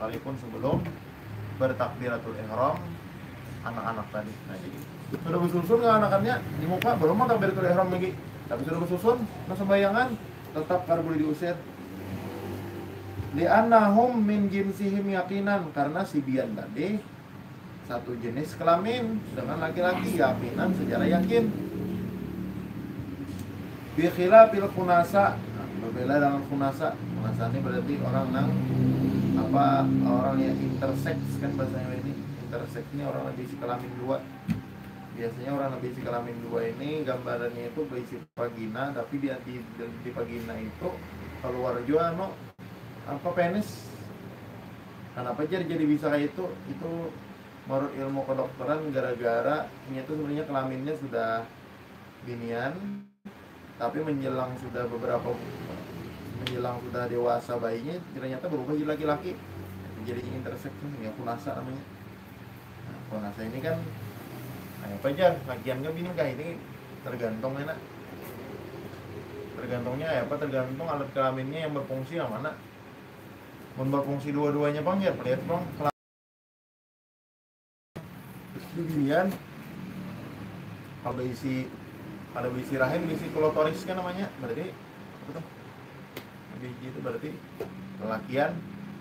sekalipun sebelum bertakbiratul ihram anak-anak tadi. Nah, jadi sudah bersusun nggak anakannya di muka belum mau takbiratul ihram lagi, tapi sudah bersusun nah sembayangan tetap kalau boleh diusir. Li'annahum min jinsihim yaqinan, karena si bian tadi satu jenis kelamin dengan laki-laki, yakinan secara yakin. Bi khilafil khunasa, berbeda dengan khunasa. Khunasa ini berarti orang yang orang yang intersex kan bahasanya ini. Intersex ini orang lebih si kelamin dua. Biasanya orang lebih si kelamin dua ini gambarannya itu berisi vagina, tapi di vagina itu keluar juga penis. Kenapa jadi bisa kayak itu? Itu menurut ilmu kedokteran gara-gara ini tuh sebenarnya kelaminnya sudah binian, tapi menjelang sudah dewasa bayinya ternyata berubah jadi laki-laki, jadi intersex, ya khunasa namanya. Nah, khunasa ini kan apa aja lakian nggak bini kah, ini tergantung enak, tergantungnya tergantung alat kelaminnya yang berfungsi yang mana. Berfungsi dua-duanya bang ya, lihat bang binian ada berisi rahim, berisi klotoris kan namanya, berarti apa tuh? Biji itu berarti lelakian.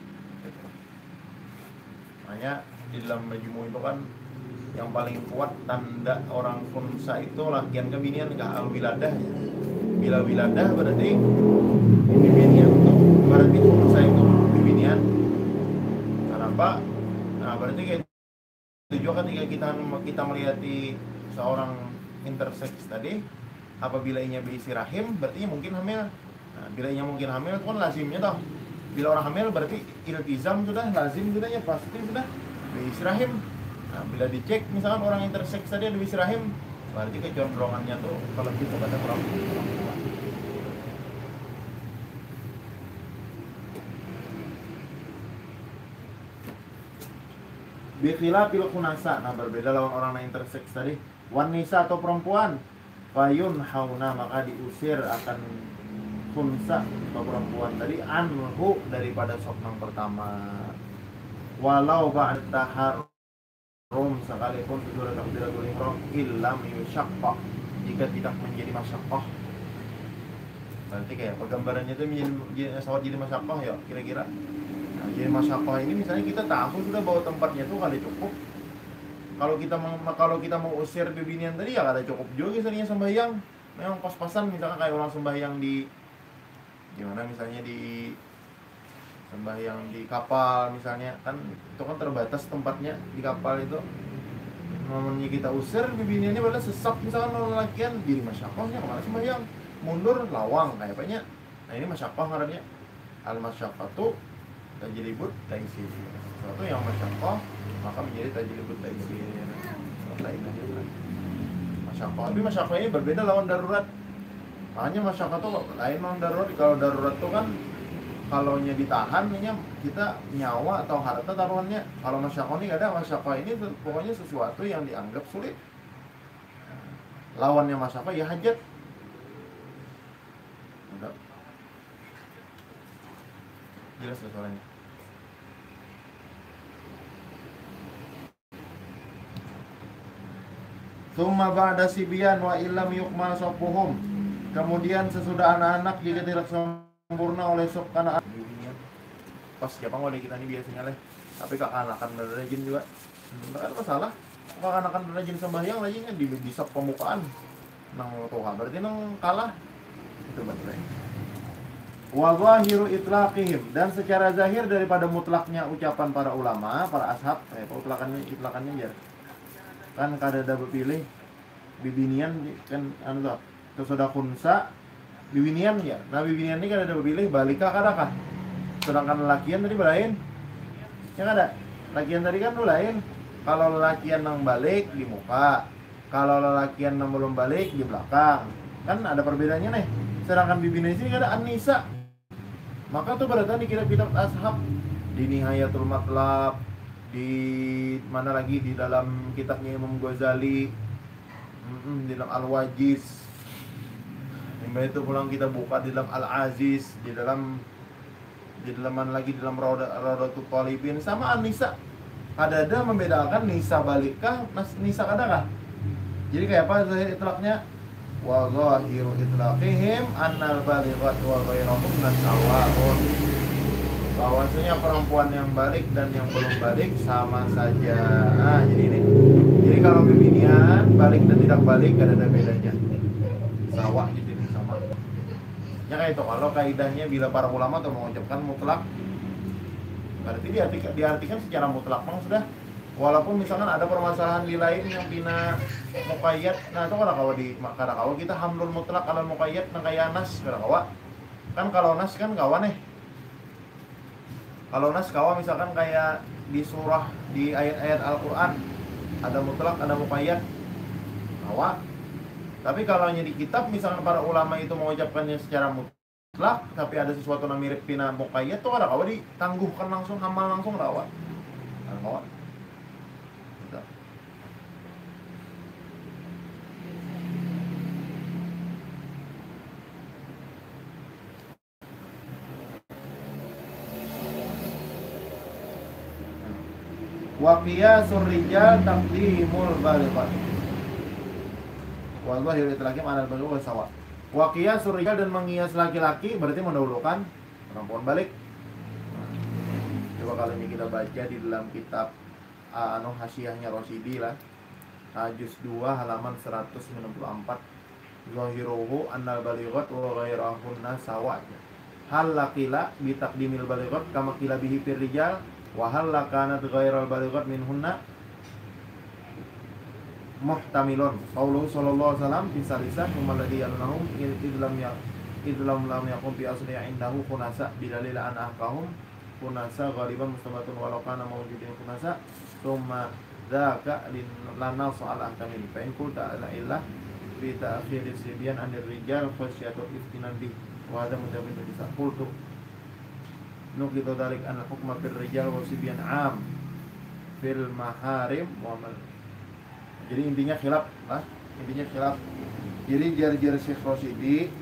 Makanya di dalam majmu itu kan yang paling kuat tanda orang khunsa itu lakian ke binian ke al-wiladah. Bila wiladah berarti ini binian itu berarti khunsa itu binian. Kenapa? Nah berarti kayak itu juga ketika kita melihat di seorang intersex tadi, apabila ianya berisi rahim berarti mungkin hamil. Nah, bila ianya mungkin hamil itu kan lazimnya toh. Bila orang hamil berarti iltizam sudah, lazim sudah ya, pasti sudah berisi rahim. Nah, bila dicek misalkan orang intersex tadi ada berisi rahim, berarti kecondrongannya tuh kalau kita pada perempuan. Bikhilafil khunasa, nah berbeda lawan orang yang intersex tadi. Wanisa atau perempuan, fayun hauna, maka diusir akan khunsa atau perempuan tadi anhu daripada sopnang pertama. Walau ba'da taharrum, sekalipun sudah takbiratul ihram illam yushaqqah, jika tidak menjadi masyaqqah. Berarti kayak gambarannya itu jadi masyaqqah ya kira-kira. Nah, jadi masyaqqah ini misalnya kita tahu sudah bahwa tempatnya tuh kali cukup. Kalau kita mau usir bibinian tadi ya kada cukup juga misalnya sembahyang. Memang pas-pasan misalkan kayak orang sembahyang di gimana misalnya di sembahyang di kapal misalnya, kan itu kan terbatas tempatnya di kapal itu. Namanya kita usir bibiniannya pada sesap misalkan orang lakian, jadi masyaqqahnya kemana sembahyang? Mundur lawang kayak apanya. Nah ini masyaqqah ngarannya. Al-masyaqqatu tajlibut taysir. Sesuatu yang masyaqqah maka menjadi tajlibut taysir. Lain aja masyaqqah. Tapi masyaqqah ini berbeda lawan darurat. Makanya masyaqqah itu lain lawan darurat. Kalau darurat itu kan kalau nya ditahan kita nyawa atau harta taruhannya. Kalau masyaqqah ini ada, masyaqqah ini pokoknya sesuatu yang dianggap sulit. Lawannya masyaqqah ya hajat. Udah. Jelas soalnya. Tsumma ba'da sibyan wa illam yukmal safuhum. Kemudian sesudah anak-anak jika tidak sempurna oleh sop anak pas siapa oleh kita ini biasanya leh. Tapi kakanakan berajin juga. Enggak ada masalah. Kakanakan berajin sembahyang lagi kan di sop pemukaan. Nang toha berarti nang kalah. Itu betul. Wa zahiru itlaqihim, dan secara zahir daripada mutlaknya ucapan para ulama, para ashab, itlakannya ya. Kan kada ada berpilih bibinian kan anu tuh kesudah khunsa bibinian ya. Nah bibinian ini kada ada berpilih balika kadakah. Sedangkan lelakian tadi berlain. Ya kada. Lelakian tadi kan lain. Kalau lelakian nang balik di muka, kalau lelakian nang belum balik di belakang. Kan ada perbedaannya nih. Sedangkan bibinian sini kada an-nisa. Maka tuh berarti di kitab ashab di Nihayatul Matlab, di mana lagi di dalam kitabnya Imam Ghazali, di dalam Al-Wajiz, itu pulang kita buka di dalam Al-Aziz, di dalam di dalam Raudatul Thalibin sama An-Nisa. Ada membedakan nisa balikah, nisa kadakah. Jadi kayak apa zahir itlaqnya? Wa zahiru itlaqihim annal balighat wa ghairahum sawa'un. Bahwasanya perempuan yang balik dan yang belum balik sama saja. Nah, jadi ini. Jadi kalau bibinian balik dan tidak balik ada bedanya. Sawah gitu sama. Ya kayak itu kalau kaidahnya bila para ulama tuh mengucapkan mutlak berarti diartikan secara mutlak sudah. Walaupun misalkan ada permasalahan di lain yang bina muqayyad, nah itu kada kawa kita hamlul mutlak ala muqayyad nang kaya nas kada kawa. Kan kalau nas kan kawan kalau nas kawa misalkan kayak di surah di ayat-ayat Al-Qur'an ada mutlak ada muqayyad kawa. Tapi kalau di kitab misalkan para ulama itu mengucapkannya secara mutlak tapi ada sesuatu yang mirip pina muqayyad tuh kada kawa ditangguhkan langsung hamal langsung kawa. Kada kawa. Wa qiyasur rijal taqdimul balighat. Wallahi laki-laki mana balighat sawa. Wa qiyasur rijal dan mengias laki-laki berarti mendahulukan perempuan balik. Coba kalau ini kita baca di dalam kitab Hasyiahnya Rosyidi lah. Juz 2 halaman 164. Zahiruhu annal balighat wa ghairahunna sawa. Hal laqila bi taqdimil balighat kama qila bihi fir rijal wa hal lakanat ghairal balighat minhunna muhtamilun. Qauluhu sallallahu alaihi wasallam fi salisah alladhi annahum idlam lam yakun fi asli indahu khunasa bidalil an ahkahum khunasa ghaliban mustamatun walau kana mawjudin khunasa thumma dzaka lana soal ahkamin fa in qulta la illah bi ta'khir sibyan anir rijal khasyatu iftinan bi wa hadha mudabin bisa qultu nuqito dalik an hukma fil rijal wa sibyan am fil maharim wa mal. Jadi intinya khilaf lah, jadi jar-jar Syekh Rosyidi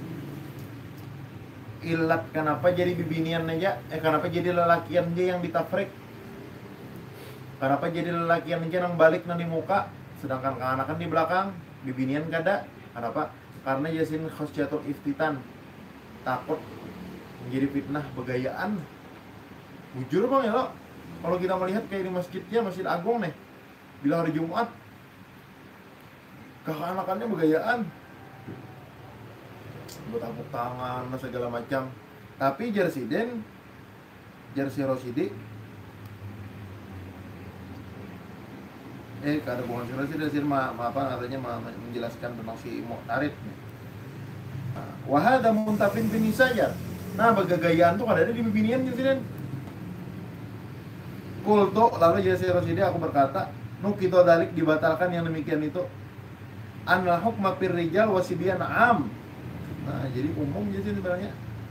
ilat kenapa jadi bibinian aja kenapa jadi lelakian aja yang ditafrik, kenapa jadi lelakian aja yang balik nanti muka sedangkan keanakan di belakang bibinian kada. Kenapa? Karena yasin khosyatul iftitan, takut menjadi fitnah begayaan. Jujur bang ya lo, kalau kita melihat kayak di masjidnya Masjid Agung nih, bila hari Jumat keanakannya begayaan, bertepuk tangan segala macam. Tapi Jersey Rosyidi kada bukan si Rosyidi menjelaskan tentang si Mu'tarid. Wahada muntafin bini saja. Nah, bagagayaan tuh ada di bibinian Jersey. Kulto lalu Jersey Rosyidi aku berkata, nukito dalik dibatalkan yang demikian itu. Anal hukma fir rijal wasibyan am. Nah, jadi umum jadi sebenarnya.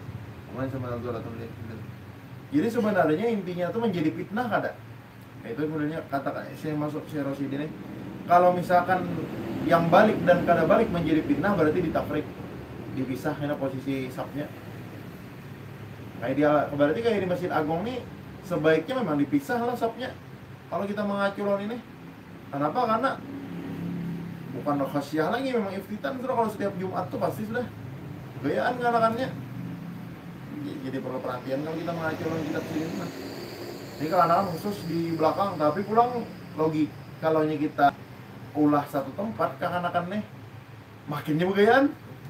Jadi sebenarnya intinya tuh menjadi fitnah kada. Nah, itu sebenarnya kata saya masuk Syekh Rosyidi ini. Kalau misalkan yang balik dan kada balik menjadi fitnah berarti ditafrik, dipisah karena posisi sapnya. Kayak dia berarti kayak di Masjid Agung nih sebaiknya memang dipisah lah sapnya. Kalau kita mengacu lawan ini. Kenapa? Karena bukan khasyah lagi, memang iftitan sudah. Kalau setiap Jumat tuh pasti sudah gayaan ngalakannya. Jadi perlu perhatian kalau kita mengacu lawan kitab sini nah. Ini kalau khusus di belakang, tapi pulang logik kalau kita ulah satu tempat kekanakannya makinnya begayaan.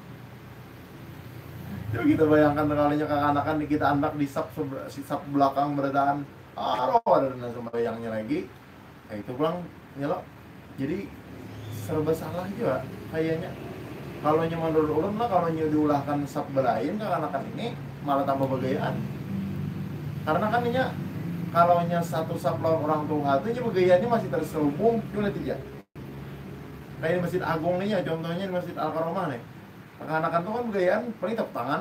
Jadi kita bayangkan kalinya kekanakan kita anak di sap belakang beradaan ada sembayangnya lagi. Nah itu pulang nyelok. Jadi serba salah juga kayaknya. Kalau menurut ulun lah kalau diulahkan sab belain kekanakan ini malah tambah begayaan. Karena kan ini kalau satu sab lawan orang tua itu begayaannya masih terselubung cuma tidak. Kayak di Masjid Agung nih ya, contohnya di Masjid Al-Karomah nih. Kekanakan tuh kan begayaan paling tepuk tangan.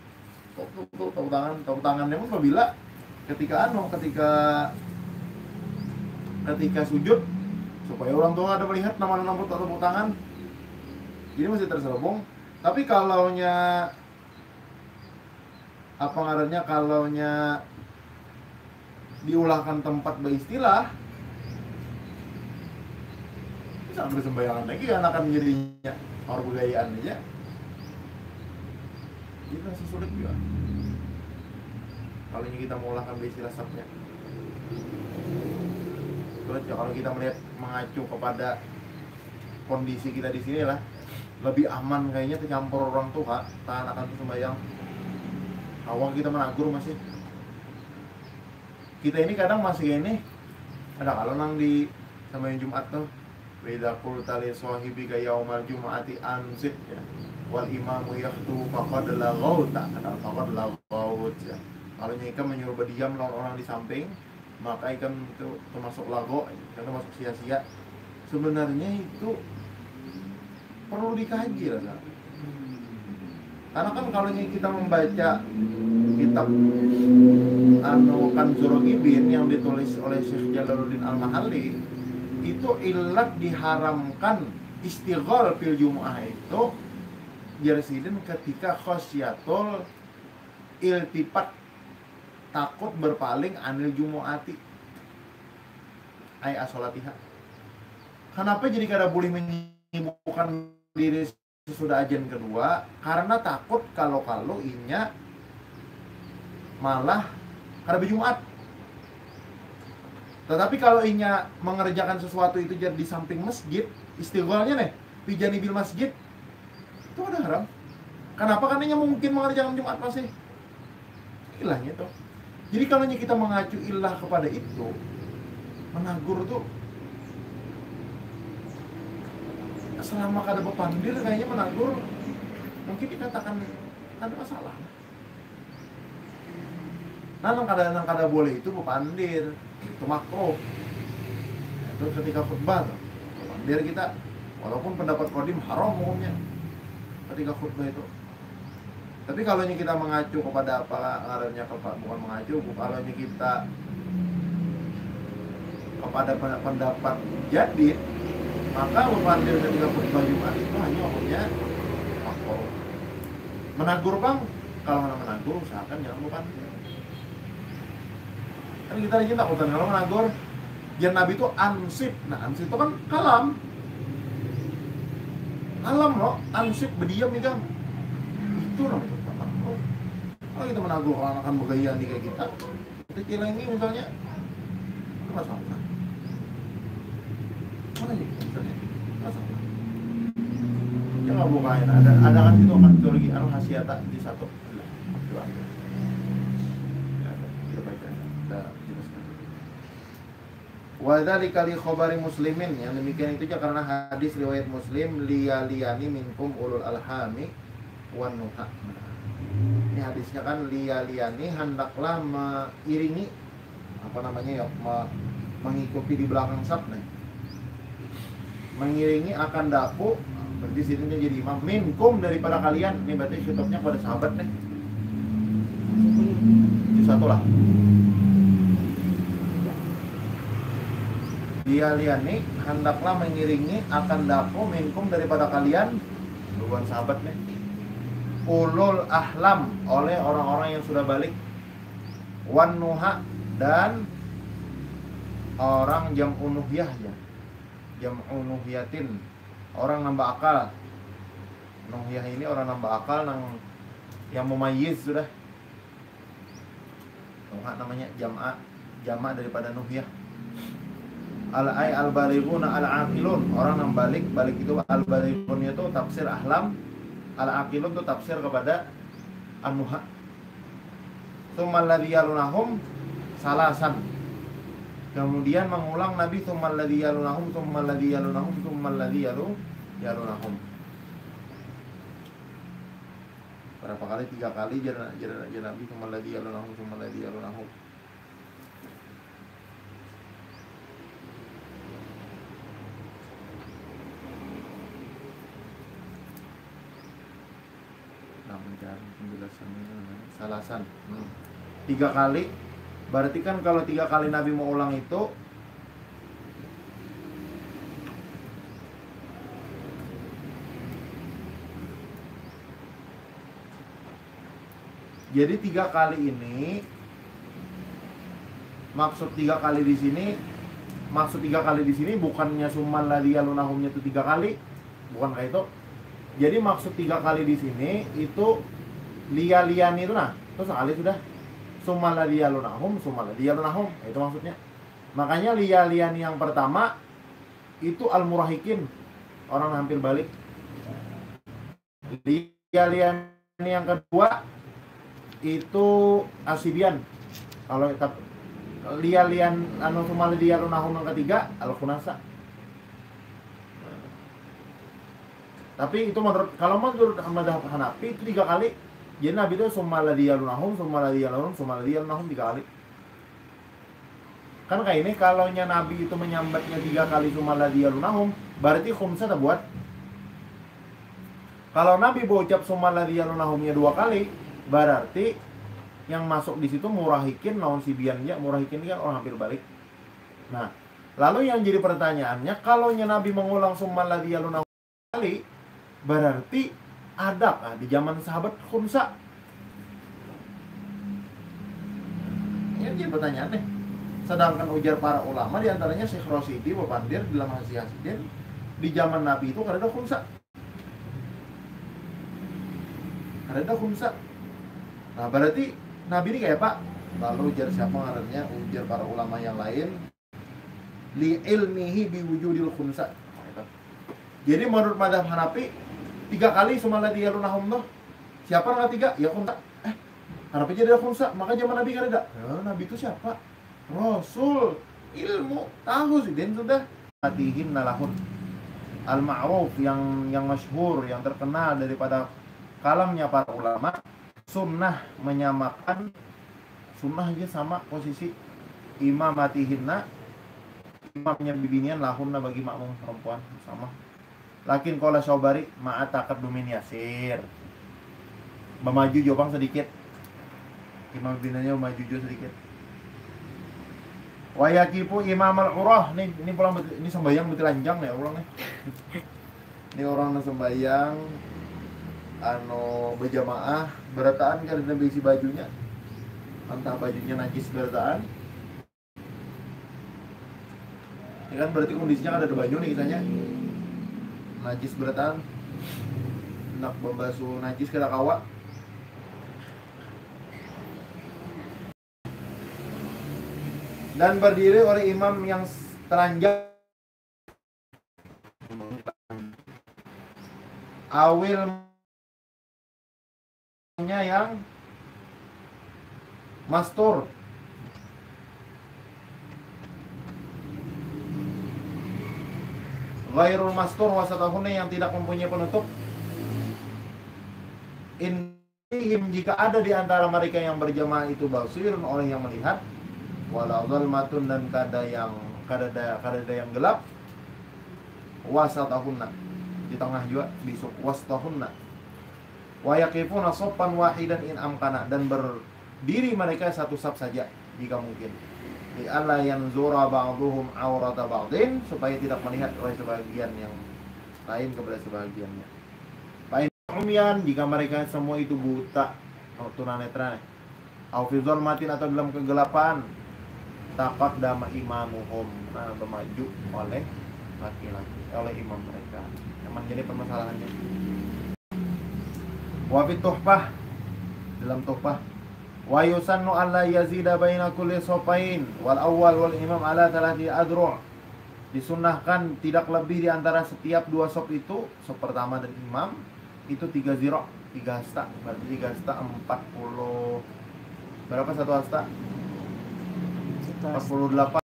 Tepuk tangannya pun apabila ketika sujud supaya orang tua ada melihat nama tepuk tangan. Jadi masih terselubung. Tapi apa ngarannya kalaunya diulahkan tempat beristilah bisa bersembayangan lagi kan akan menjadinya orang budayaan aja. Itu masih sulit juga kalau kita mengulahkan beristilah sabnya. Sulit ya kalau kita melihat mengacu kepada kondisi kita di sini lah, lebih aman kayaknya tercampur orang tua tahan akan sembahyang. Awang kita menagur masih. Kita ini kadang masih ini ada kalau nang di sembahyang Jumat tuh beda qulta li sahibika yaumal jumu'ati ansit ya wal imamu yakhtu faqad laghaut kata faqad laghaut ya. Kalau nyika menyuruh berdiam lawan orang di samping, maka ikan itu termasuk lago, itu termasuk sia-sia. Sebenarnya itu perlu dikaji lah. Karena kan kalau kita membaca kitab Kanzul Ghibin yang ditulis oleh Syekh Jalaluddin Al-Mahalli, itu ilat diharamkan istighol fil jumu'ah itu jersiden ketika khosyatul iltifat, takut berpaling anil jumu'ati ay asolatiha. Kenapa jadi kada boleh menyibukkan diri sesudah ajan kedua? Karena takut kalau inya malah kada berjumat. Tetapi kalau inya mengerjakan sesuatu itu jadi di samping masjid, istigholnya nih di janibil masjid, itu ada haram. Kenapa? Karena inya mungkin mengerjakan Jumat masih ilahnya tuh. Jadi kalau kita mengacu ilah kepada itu, menagur tuh selama kada bepandir kayaknya menagur mungkin dikatakan ada masalah. Nang kada boleh itu bepandir, itu makruh. Itu ketika khutbah tuh, bepandir kita walaupun pendapat qadim haram hukumnya ketika khutbah itu. Tapi kalau kita mengacu kepada apa ngarannya, bukan mengacu, kalau kita kepada pendapat jadid, maka bepandir ketika khutbah Jumat itu hanya hukumnya makruh. Menagur bang, kalau menagur usahakan jangan bepandir. Kan kita aja takutan kalau menagur, jan Nabi itu ansip. Nah ansip itu kan kalam loh, ansip berdiam nih kan. Itu namanya menagur. Kalau kita menagur orang akan bergaya nih kayak kita cilengi misalnya, itu masalah. Mana nih misalnya? Masalah. Ya nggak bukain, ada kan itu akan teologi al-hasyata di satu. Wadzalika li khabari muslimin, yang demikian itu juga karena hadis riwayat Muslim liyaliyani minkum ulul alhami wan nuha. Ini hadisnya kan liyaliyani, hendaklah mengiringi apa namanya ya, mengikuti di belakang sabda. Mengiringi akan daku, berarti sini jadi imam minkum daripada kalian. Ini berarti khitabnya pada sahabat nih. Itu satu lah. Liyaliyani, hendaklah mengiringi akan daku minkum daripada kalian, bukan sahabat nih, ulul ahlam, oleh orang-orang yang sudah balik, wan nuha, dan orang jam unuhiyah ya, jam unuhiyatin, orang nambah akal. Nuhiyah ini orang nambah akal yang mumayyiz sudah. Nuha namanya jama daripada nuhiyah. Al-ay al-balighuna al-aqilun, orang yang balik itu al-balighun itu tafsir ahlam, al-aqilun itu tafsir kepada an-nuha. Tsummal ladzi yalunahum salasan. Kemudian mengulang Nabi tsummal ladzi yalunahum tsummal ladzi yalunahum tsummal ladzi yalunahum. Berapa kali? 3 kali jadi Nabi tsummal ladzi yalunahum tsummal ladzi yalunahum. Salasan 3 kali. Berarti kan kalau 3 kali Nabi mau ulang itu Jadi 3 kali ini, maksud 3 kali di sini bukannya summan ladzi yalunahumnya itu 3 kali, bukan kayak itu. Jadi maksud 3 kali di sini itu liya-liyan itu, nah itu sekali sudah. Summan ladzi yalunahum, itu maksudnya. Makanya liya-liyan yang pertama itu al-murahikin, orang hampir balik. Liya-liyan yang kedua itu asibian. Kalau liya-liyan anu summa ladzi yalunahum yang ketiga al-khunasa. Tapi itu menurut mazhab Hanafi itu 3 kali. Jadi Nabi itu summa ladzi yalunahum 3 kali. Kan kayak ini, kalau Nabi itu menyambatnya 3 kali summa ladzi yalunahum, berarti khumsa tak buat. Kalau Nabi berucap summa ladzi yalunahumnya 2 kali, berarti yang masuk di situ murahikin naon sibiannya, murahikin kan orang hampir balik. Nah, lalu yang jadi pertanyaannya, kalau Nabi mengulang summa ladzi yalunahum kali, berarti ada di zaman sahabat khumsa. Ini jadi pertanyaan nih. Sedangkan ujar para ulama diantaranya Syekh Rosidi Babandir dalam Hasyi Hasidin, di zaman Nabi itu kada ada khumsa. Nah berarti Nabi ini kayak Pak. Lalu ujar siapa ngarannya? Ujar para ulama yang lain, li ilmihi biwujudil khumsa. Jadi menurut mazhab Hanafi 3 kali summa ladzi yalunahum tuh. Siapa yang 3? Ya khumsa. Hanafi jadi ada khumsa, maka zaman Nabi kan ada. Nabi itu siapa? Rasul, ilmu, tahu sih dan sudah. Matihin nalahun al-ma'ruf yang masyhur, yang terkenal daripada kalamnya para ulama, sunnah menyamakan, sunnah aja sama posisi imam matihinna, imamnya bibinian lahunna bagi makmum perempuan sama. Lakin kola Syobari ma'atakat dumin yasir, memaju jopang sedikit, imam bibiniannya maju sedikit. Wayakipu imam al-urah, ini pulang ini sembahyang betul lanjang ya ulang nih. Ini orang sembahyang berjamaah berataan kan ada isi bajunya, entah bajunya najis berataan. Ya kan berarti kondisinya kan ada baju nih kitanya najis berataan, nak membasuh najis kena kawa. Dan berdiri oleh imam yang telanjang awilnya yang mastur. Ghairul mastur wasatahunna yang tidak mempunyai penutup. Inhim jika ada di antara mereka yang berjamaah itu basirun oleh yang melihat, wala dzalmatun dan kada yang gelap, wasatahunna di tengah juga bisuk wasatahunna, wa yaqifuna saffan wahidan in amkana dan berdiri mereka satu saf saja jika mungkin, li alla yanzura ba'dhum aurata ba'dhin, supaya tidak melihat oleh sebagian yang lain kepada sebagiannya. Fa umyan jika mereka semua itu buta, tunanetra, au fi dzulmatin atau dalam kegelapan, taqaddama imamuhum, bermaju oleh laki-laki, oleh imam mereka. Memang jadi permasalahannya. Wa fi tuhfah, dalam tuhfah, wa yusannu alla yazida baina kulli safain wal awwal wal imam ala thalathi adru'. Disunnahkan tidak lebih di antara setiap 2 saf itu, saf pertama dan imam itu 3 zira', 3 hasta. Berarti 3 hasta 40. Berapa satu hasta? 48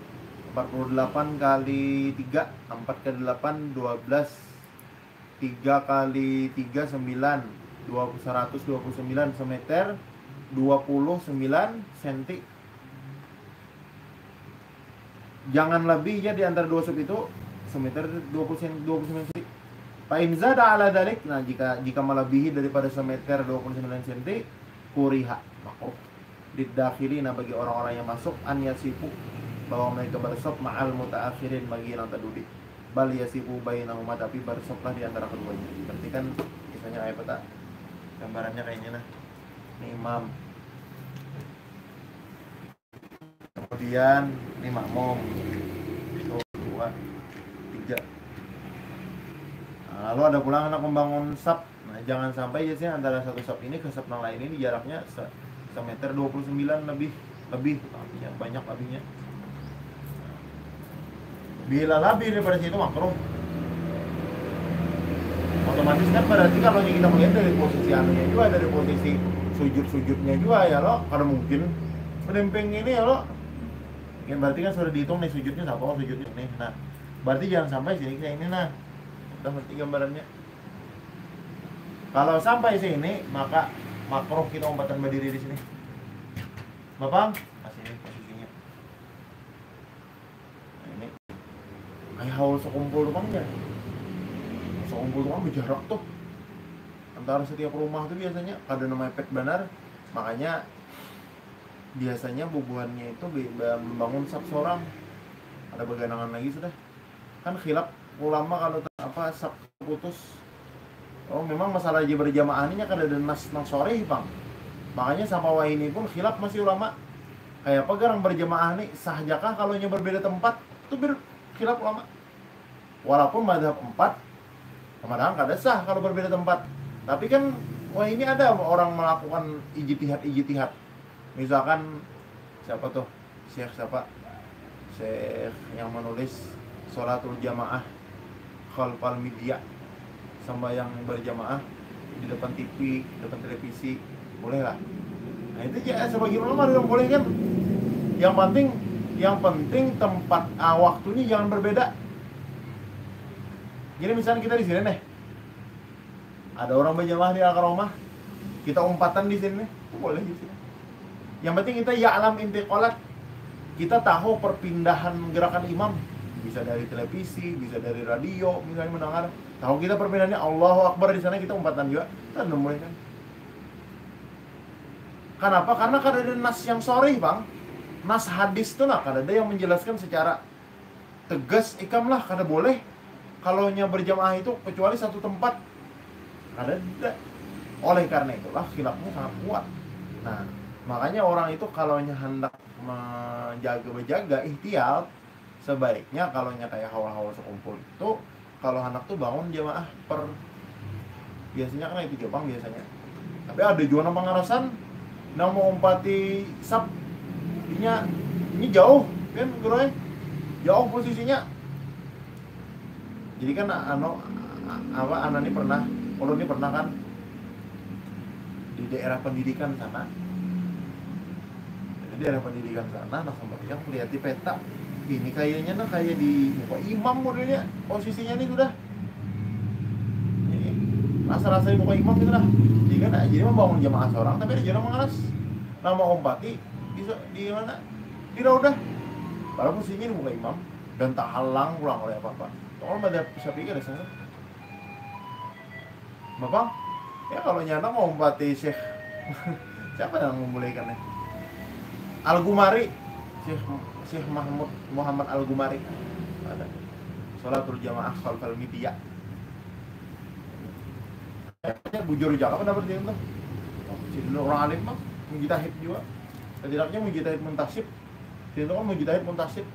kali 3 4 kali 8 12, 3 kali 3 9, 129 semeter, 29 cm. Jangan lebih ya di antara 2 sub itu semeter 29 cm. Fa in zada ala dalik, nah jika melebihi daripada semeter 29 cm, kuriha, makruh didakhilina bagi orang-orang yang masuk, an yasifu bahwa mereka bersop ma'al mutaakhirin bagi yang terduduk, bal yasifu bainahuma, tapi bersoplah di antara keduanya. Berarti kan misalnya ayat peta gambarannya kayaknya nah Ini imam. Kemudian ini makmum. 1, 2, 3. Nah, lalu ada pula anak membangun saf. Nah, jangan sampai biasanya antara satu saf ini ke saf yang lain ini jaraknya semeter 29 lebih artinya banyak lebihnya. Bila lebih daripada situ makruh. Otomatis kan berarti kalau kita melihat dari posisi anunya juga, dari posisi sujudnya juga ya lo, kalau mungkin pendemping ini ya lo, ya berarti kan sudah dihitung nih sujudnya apa, sujudnya nih. Nah, berarti jangan sampai sini kayak ini. Nah, udah ngerti gambarannya. Kalau sampai sini maka makruh kita umpatan berdiri di sini. Bapak, masih ini posisinya. Nah, ini kayak haul sekumpul doang ya. Sekumpul doang berjarak tuh antara setiap rumah tuh biasanya ada namanya pet benar, makanya biasanya bubuhannya itu membangun saf seorang. Ada beganangan lagi sudah. Kan khilaf ulama kalau apa saf putus. Oh memang masalah berjamaah ini kan ada nas nang sore bang. Makanya sama ini pun khilaf masih ulama. Kayak apa garang berjamaah nih sah jakah kalau nya berbeda tempat itu khilaf ulama. Walaupun mazhab 4 kadang kada sah kalau berbeda tempat. Tapi kan ini ada orang melakukan ijtihad. Misalkan siapa tuh? Syekh siapa? Syekh yang menulis sholatul jamaah khalfal media, sembahyang berjamaah di depan TV, depan televisi, boleh lah. Nah itu ya sebagian ulama bilang boleh kan. Yang penting tempat waktunya jangan berbeda. Jadi misalnya kita di sini nih, ada orang berjamaah di al-karomah, kita umpatan di sini, boleh di sini. Yang penting kita ya'lam intiqalat, kita tahu perpindahan gerakan imam, bisa dari televisi, bisa dari radio, misalnya mendengar. Tahu kita perpindahannya Allahu Akbar di sana kita umpatan juga, kan boleh kan? Kenapa? Karena kada ada nas yang sharih bang, nas hadis tuh lah, kada ada yang menjelaskan secara tegas ikamlah kada boleh. Kalau nya berjamaah itu kecuali satu tempat, kada ada. Oleh karena itulah khilafnya sangat kuat. Nah, makanya orang itu kalau nya hendak menjaga ihtiyat, sebaiknya kalau nya kayak hawa-hawa sekumpul itu, kalau anak tuh bangun jamaah biasanya kan itu Jepang biasanya. Tapi ada juga nama pengarasan yang mau umpati sab ini jauh kan gurunya, jauh posisinya. Jadi kan anak ini pernah, kalau ini pernah kan di daerah pendidikan sana. Di daerah pendidikan sana, nah yang melihat di peta, ini kayaknya nah kayak di muka imam modelnya, posisinya nih sudah. Ini rasa-rasa di muka imam gitu lah. Jadi kan jadi membangun jamaah seorang, tapi ada jalan mengaras. Nama umpati di mana? Di raudah. Padahal posisinya di muka imam dan tak halang pulang oleh apa-apa. Kalau ada bisa pikir sana. Bapak, ya kalau nyata mau umpati Syekh siapa yang memulaikannya? Al-Gumari, Syekh Muhammad Al-Gumari ada sholatul jamaah khalfal media. Bujur jaga pendapat dia tuh. Jadi orang alim mah mujtahid juga. Setidaknya mujtahid muntasib. Dia itu kan mujtahid muntasib.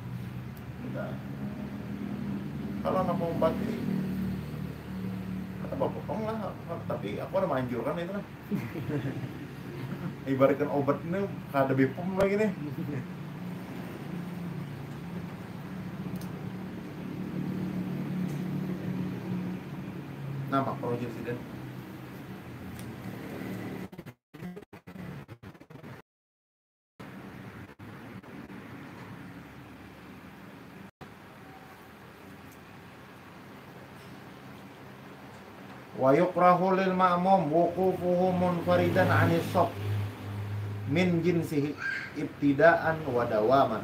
Kalau anak mau umpati kata bapak lah, tapi aku ada menganjurkan itu lah. Ibaratkan obat ini kada BPOM lagi nih. Nama kalau presiden wa yukrahu lil ma'mum wuqufuhu munfaridan 'anis shaf min jinsihi ibtida'an wa dawaman.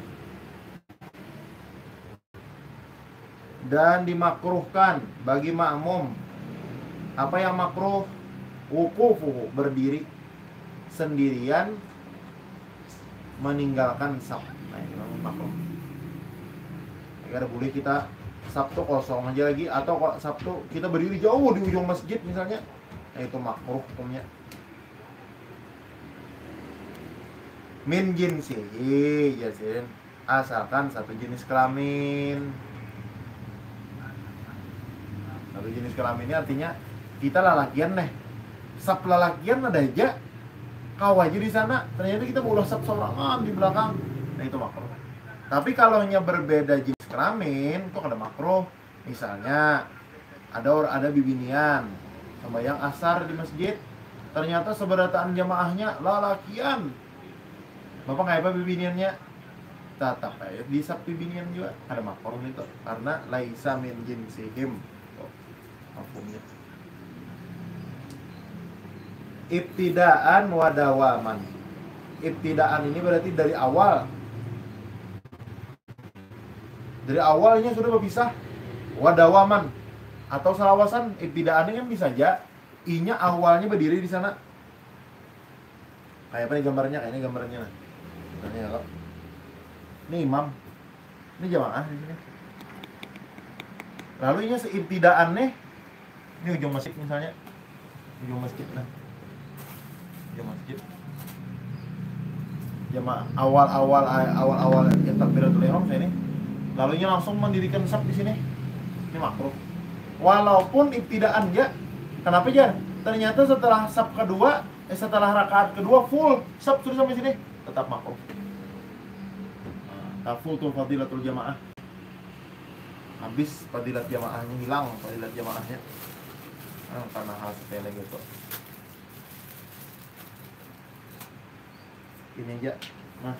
Dan dimakruhkan bagi makmum, apa yang makruh? Wuqufuhu, berdiri sendirian meninggalkan shaf. Nah ini makruh. Agar boleh kita Sabtu kosong aja lagi, atau kok Sabtu kita berdiri jauh di ujung masjid misalnya, nah itu makruh hukumnya. min jinsihi jasin, asalkan satu jenis kelamin. Satu jenis kelamin ini artinya kita lalakian nih, sab lalakian ada aja kau aja di sana, ternyata kita mau sab sorangan di belakang, nah itu makruh. Tapi kalau hanya berbeda jenis kelamin itu ada makruh. Misalnya ada bibinian sembahyang asar di masjid, ternyata seberataan jamaahnya lalakian, bapak nggak apa bibiniannya, tetap aja disap bibinian juga ada makruh itu karena laisa min jinsihim. Mafhumnya ibtidaan wadawaman. Ibtidaan ini berarti dari awal, dari awalnya sudah berpisah. Wadawaman atau salawasan, ibtidaan ini kan bisa aja i-nya awalnya berdiri di sana. Kayak apa nih gambarnya? Kayak ini gambarnya. Ini ya, ini imam, ini jamaah di sini. Lalu ini seibtidaan nih, ini ujung masjid misalnya, ujung masjid nah, ujung masjid. Jamaah awal yang takbiratul ihram ini. Lalunya langsung mendirikan saf di sini. Ini makruh. Walaupun ibtidaan ya. Kenapa ya? Ternyata setelah saf kedua, setelah rakaat kedua full saf sudah sampai sini, tetap makruh. Full tuh fadilatul jamaah. Habis fadilat jamaahnya, hilang fadilat jamaahnya. Karena hal sepele gitu. Ini aja. Nah.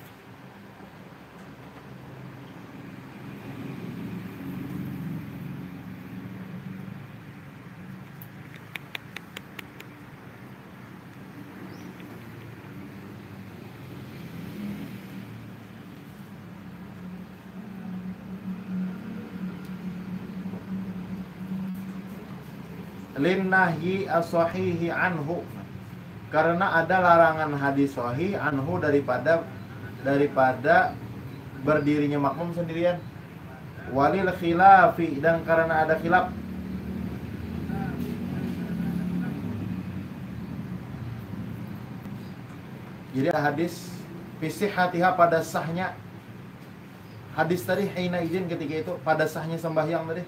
Linnahyi as-sahihi anhu, karena ada larangan hadis sahih anhu daripada berdirinya makmum sendirian. Walil khilafi, dan karena ada khilaf. Jadi ada hadis fisih hatiha, pada sahnya hadis tadi hina izin, ketika itu pada sahnya sembahyang tadi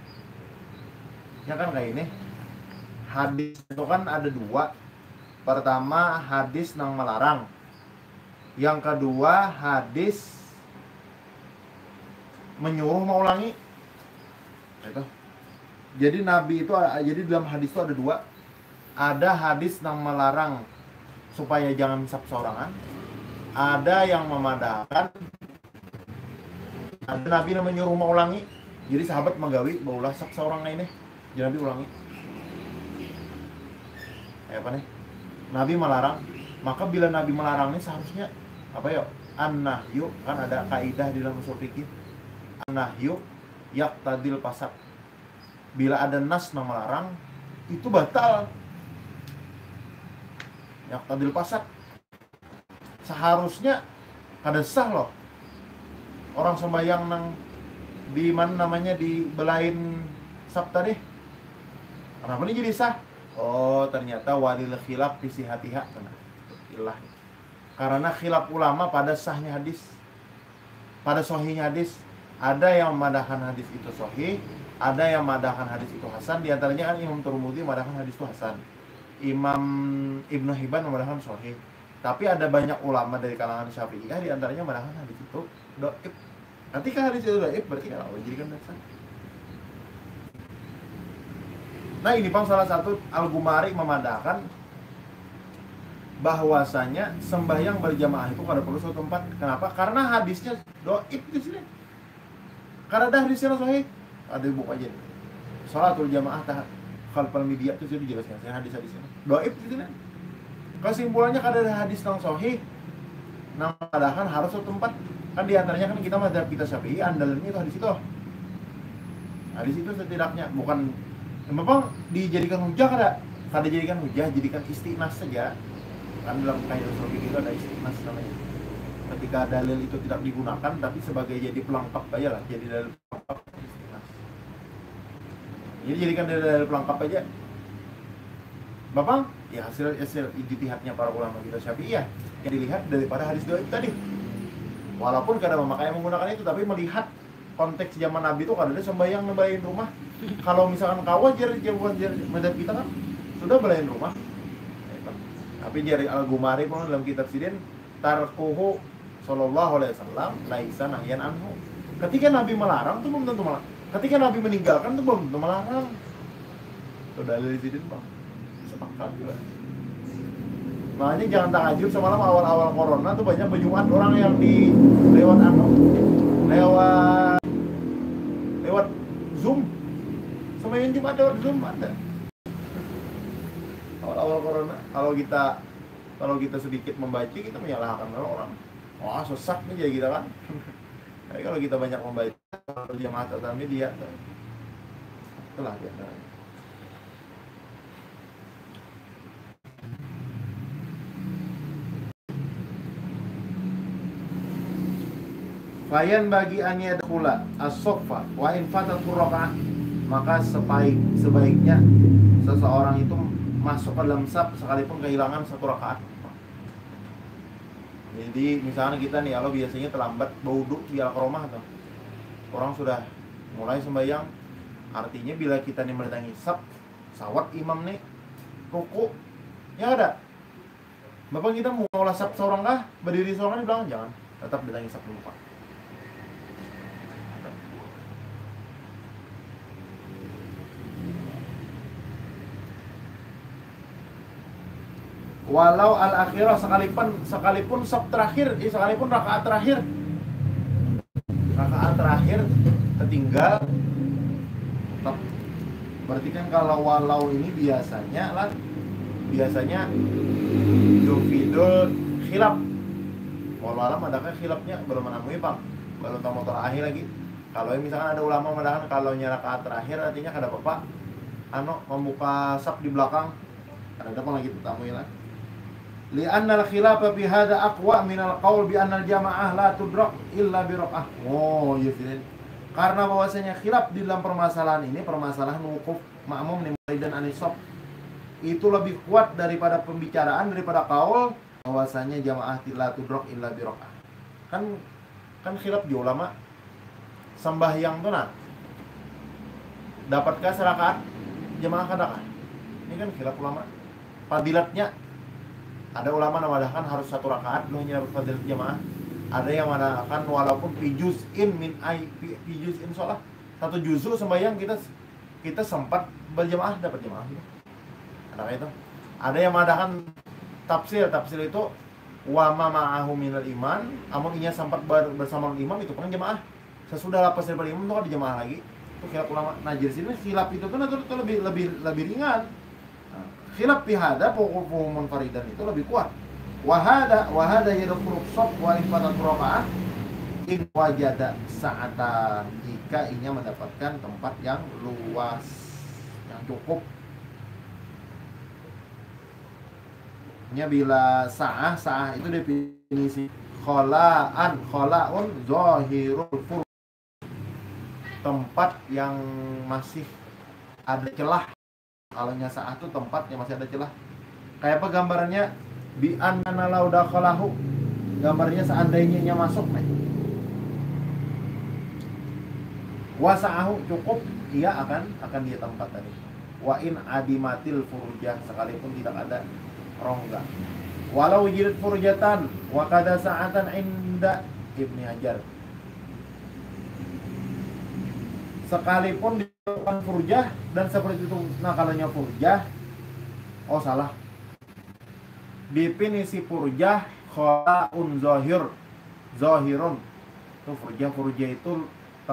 ya kan kayak ini. Hadis itu kan ada dua. Pertama hadis nang melarang, yang kedua hadis menyuruh mau ulangi itu. Jadi Nabi itu, jadi dalam hadis itu ada dua. Ada hadis nang melarang supaya jangan sab sorangan, ada yang memadahkan, ada Nabi yang menyuruh mau ulangi. Jadi sahabat menggawi baulah sab sorangan ini, jadi Nabi ulangi. Apa nih? Nabi melarang. Maka bila Nabi melarang ini seharusnya apa ya? An-nahyu, kan ada kaidah di dalam usul fikih. An-nahyu yaqtadil fasad. Bila ada nas yang melarang, itu batal. Yaqtadil fasad. Seharusnya kada sah loh. Orang sembahyang nang di mana namanya, di belain sabta deh. Kenapa ini jadi sah? Oh, ternyata walil khilaf fi sihatiha. Ilah. Karena khilaf ulama pada sahnya hadis, pada sahihnya hadis. Ada yang memadahkan hadis itu sahih, ada yang memadahkan hadis itu hasan. Di antaranya kan Imam Tirmidzi memadahkan hadis itu hasan, Imam Ibnu Hibban memadahkan sahih. Tapi ada banyak ulama dari kalangan Syafi'iyah, di antaranya memadahkan hadis itu dhaif. Ketika hadis itu dhaif, berarti kan dijadikan dasar. Nah ini Bang, salah satu Al-Ghumari memadahkan bahwasanya sembahyang berjamaah itu kada perlu suatu tempat. Kenapa? Karena hadisnya dhaif di sini. Karena ada hadisnya sahih. Ada buku aja. Salatul jamaah khalfal media itu sudah dijelaskan. Hadis-hadisnya dhaif di sini. Kesimpulannya kada ada hadis yang sahih nang memadahkan harus suatu tempat. Kan di antaranya kan kita mazhab kita Syafi'i andalannya itu hadis itu. Hadis itu setidaknya bukan memang dijadikan hujah, kada dijadikan hujah, jadikan istiqnas saja. Kan dalam kaidah usul fikih itu ada istiqnas namanya. Ketika dalil itu tidak digunakan tapi sebagai jadi pelengkap aja lah, jadi dalil pelengkap istiqnas. Jadi jadikan dalil pelengkap aja. Bapak, ya hasil ijtihadnya para ulama kita Syafi'iyah yang dilihat daripada hadis gaib tadi. Walaupun kadang memakai menggunakan itu, tapi melihat konteks zaman Nabi itu kadang sembahyang ngebayin rumah. Kalau misalkan kawajar madhab kita kan sudah belain rumah. Tapi jari Al-Gumari pun dalam kitab Sidin tarkuhu sallallahu alaihi wasallam laisa nahyan anhu. Ketika Nabi melarang itu belum tentu melarang. Ketika Nabi meninggalkan itu belum tentu melarang. Itu dalil Sidin, Bang. Sepakat juga. Makanya jangan takjub semalam awal-awal corona tuh banyak penyuat orang yang di lewat Zoom. Semain Jumat lewat Zoom ada. Awal-awal corona, kalau kita sedikit membaca kita menyalahkan orang. Wah, sesat nih jadi kita kan. Tapi kalau kita banyak membaca, kalau jamaah tatami media, itulah dia. Fayan bagi anya dakhula as-soffa wa in fatat raka'ah, maka sebaiknya seseorang itu masuk ke dalam saf sekalipun kehilangan satu rakaat. Jadi misalnya kita nih, kalau biasanya terlambat wudhu di al-qaromah tuh, orang sudah mulai sembahyang, artinya bila kita nih mendatangi saf, sawat imam nih ruku, ya ada. Bapak kita mau ngolah saf seorang kah, berdiri seorang di belakang, jangan, tetap datangi saf dulu Pak. Walau al-akhirah, sekalipun saf terakhir, sekalipun rakaat terakhir tertinggal, tetap. Berarti kan kalau walau ini biasanya yufidul khilaf. Walau alam adakah khilafnya belum menemui Bang, baru tahu motor akhir lagi. Kalau misalkan ada ulama mengatakan kalau rakaat terakhir artinya kada apa-apa membuka saf di belakang, ada apa lagi tamu lah. Li'anna al-khilafa fi hadha aqwa min al-qaul bi anna al-jamaah la tudrak illa bi rak'ah. Oh, iya Fidin. Karena bahwasanya khilaf di dalam permasalahan ini, permasalahan wukuf makmum nimai dan anisab, itu lebih kuat daripada pembicaraan, daripada qaul bahwasanya jamaah la tudrak illa bi rak'ah. Kan khilaf di ulama sembahyang tuh dapatkah serakaat jamaah kadakah? Ini kan khilaf ulama. Fadilatnya ada ulama yang mengatakan harus satu rakaat lu hanya dapat fadilat jamaah. Ada yang mengatakan walaupun pijuzin sholat, satu juzu sembahyang kita sempat berjamaah dapat jamaah gitu. Ada itu. Ada yang mengatakan tafsir itu wa ma ma'ahu minal iman, amun inya sempat bersama imam itu kan jamaah. Sesudah lepas dari imam itu kan jamaah lagi. Itu khilaf ulama. Nah, jadi sini khilaf itu kan lebih ringan. Khilaf pihada pokok munfaridan itu lebih kuat. Wahada yadkhulu shaf wa ifatat rakaah in wajada sa'atan, jika inya mendapatkan tempat yang luas, yang cukup. Nya bila sa'ah itu definisi khala'un zahirul fur, tempat yang masih ada celah. Kalau sa'ah itu tempat yang masih ada celah. Kayak apa gambarannya? Bi anna law dakhalahu. Gambarnya seandainya masuk nih. Wa sa'ahu cukup, ia akan dia tempat tadi. Wa in adimatil furujah, sekalipun tidak ada rongga. Walau wujidat furujatan wa kada sa'atan inda Ibnu Hajar. Sekalipun dilakukan furjah dan seperti itu nakalanya furjah, definisi furjah khala'un zahirun. Itu furjah itu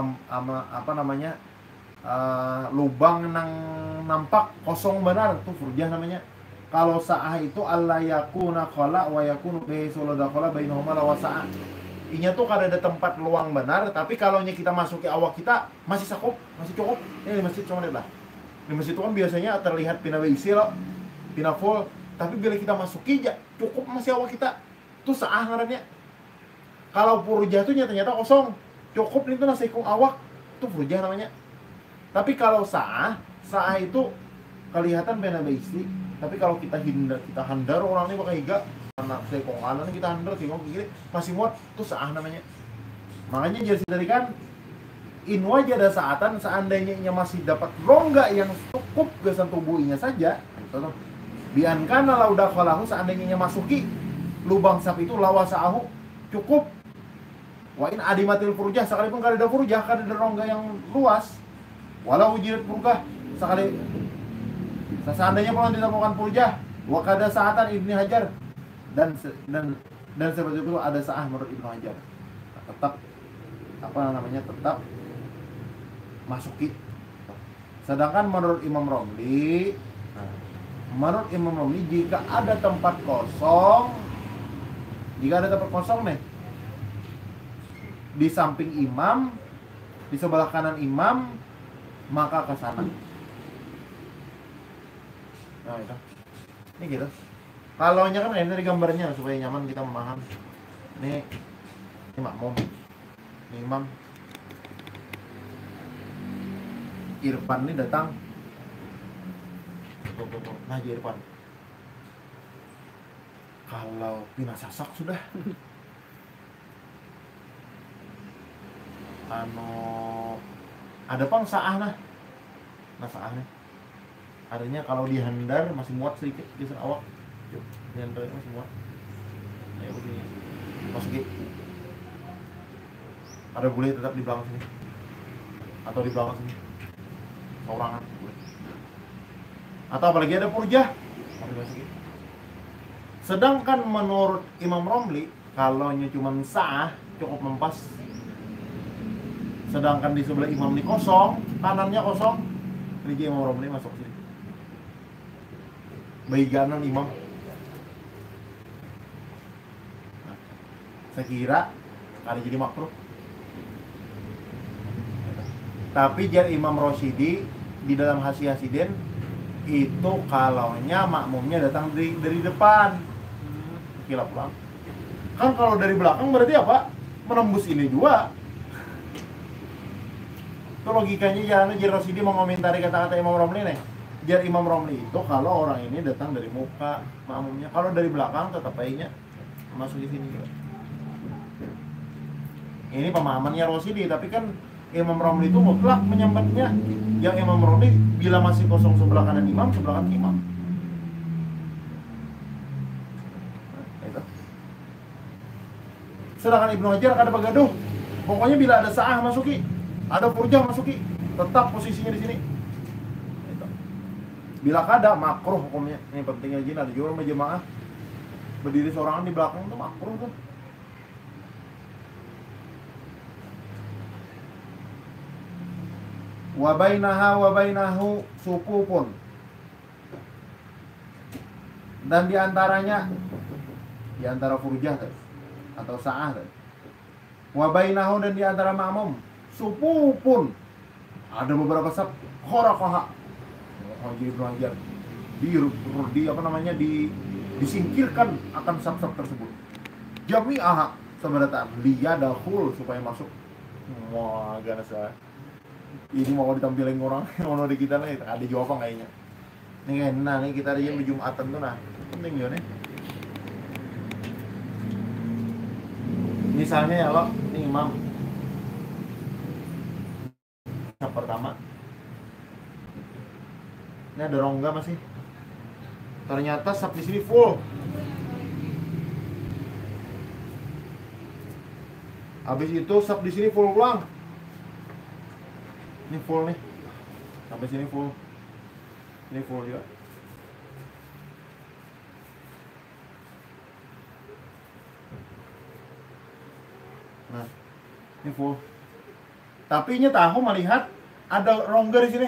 lubang nang nampak kosong benar, itu furjah namanya. Kalau sa'ah itu alla yakuna khala wa yakunu bihi suladakhala bainahuma la wasa'ah. Inya tuh kada ada tempat luang benar, tapi kalau kita masuki awak kita masih cukup. Ini di masjid cuma lah. Di masjid itu kan biasanya terlihat pina isi loh, pina full, tapi bila kita masuki cukup masih awak kita. Itu sa'ah ngarannya. Kalau furjah itu ternyata kosong, cukup itu nasi kung awak, itu furjah namanya. Tapi kalau sa'ah itu kelihatan pina isi, Tapi kalau kita handar orang ini pakai higa anak saya kok kanan kita handar tinggal gini masih muat tuh saah namanya. Makanya jadi dari kan inwa ada saatan seandainya masih dapat rongga yang cukup gesan tubuhnya saja. Gitu. Biankana la udah khalahu seandainya masuki lubang sap itu lawasaahu cukup. Wa in adimatil furjah sekalipun kada ada furjah, kada ada rongga yang luas. Walau wujudat furjah sekali seandainya pun ditemukan furjah wa kada saatan Ibnu Hajar dan seperti itu ada saah menurut Ibnu Hajar. Nah, tetap tetap masuki. Sedangkan menurut Imam Romli jika ada tempat kosong nih di samping imam, di sebelah kanan imam, maka ke sana. Nah, itu. Ini gitu. Kalau nya kan ini dari gambarnya supaya nyaman kita memahami. Ini makmum. Ini imam. Irfan ini datang. Nah, Irfan. Kalau pina sasak sudah. Ada pang saah nah saah nih artinya kalau dihandar masih muat sedikit geser awak dihandar masih muat ya begini masukin ada boleh tetap di belakang sini atau di belakang sini saurangan boleh atau apalagi ada purjah masukin. Sedangkan menurut Imam Romli kalau cuma sah cukup mempas. Sedangkan di sebelah imam ini kosong, kanannya kosong, ini Imam Romli masuk sini. Baiganan imam. Nah, saya kira ada jadi makruh. Tapi jar Imam Rosyidi di dalam Hasyi-Hasidin itu kalaunya makmumnya datang dari depan. Kila pulang. Kan kalau dari belakang berarti apa? Menembus ini juga. Itu logikanya jalannya Jar Rosyidi mengomentari kata-kata Imam Romli nih. Jar Imam Romli itu kalau orang ini datang dari muka makmumnya, kalau dari belakang tetap baiknya masuk di sini juga. Ini pemahamannya Rosyidi, tapi kan Imam Romli itu mutlak menyambatnya. Yang Imam Romli bila masih kosong sebelah kanan imam, sebelah kanan imam. Nah, itu. Sedangkan Ibnu Hajar ada bagaduh. Pokoknya bila ada saah masuki. Ada furjah masuki, tetap posisinya di sini. Itu. Bila kada makruh hukumnya. Ini pentingnya jin ada juga jemaah berdiri seorangan di belakang itu makruh tuh. Wa bainahu sufufun. Dan diantaranya diantara furjah atau sa'ah wa bainahu dan diantara makmum supupun ada beberapa sab khoraqaha disingkirkan akan sab-sab tersebut jami'aha sebenarnya liyadahul supaya masuk. Wah ganas lah ini mau ditampilin orang mau di kita nih ada jawaban kayaknya nih kan. Nah nih kita ada Jumatan tuh nah penting ya nih misalnya ya lo nih imam yang pertama ini ada rongga masih ternyata sab di sini full. Habis itu sab di sini full ulang. Ini full nih. Sampai sini full. Ini full juga. Nah, ini full. Tapi ini tahu melihat ada rongga di sini.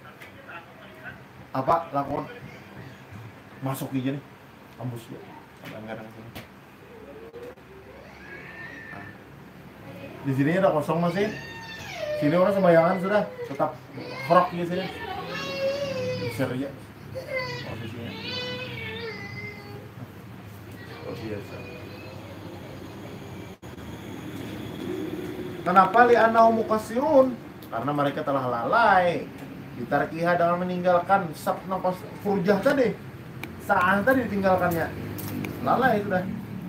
Apa lakukan? Masuk aja nih. Ambus ya. Ada anggaran sini. Nah. Di sini ada kosong masih. Sini orang sembayangan sudah tetap frog di sini. Bisa ya. Posisinya. Oh biasa. Kenapa li'annahu muqassirun? Karena mereka telah lalai ditarkiha dengan meninggalkan sab nafas furjah tadi. Sa'ah tadi ditinggalkannya. Lalai sudah.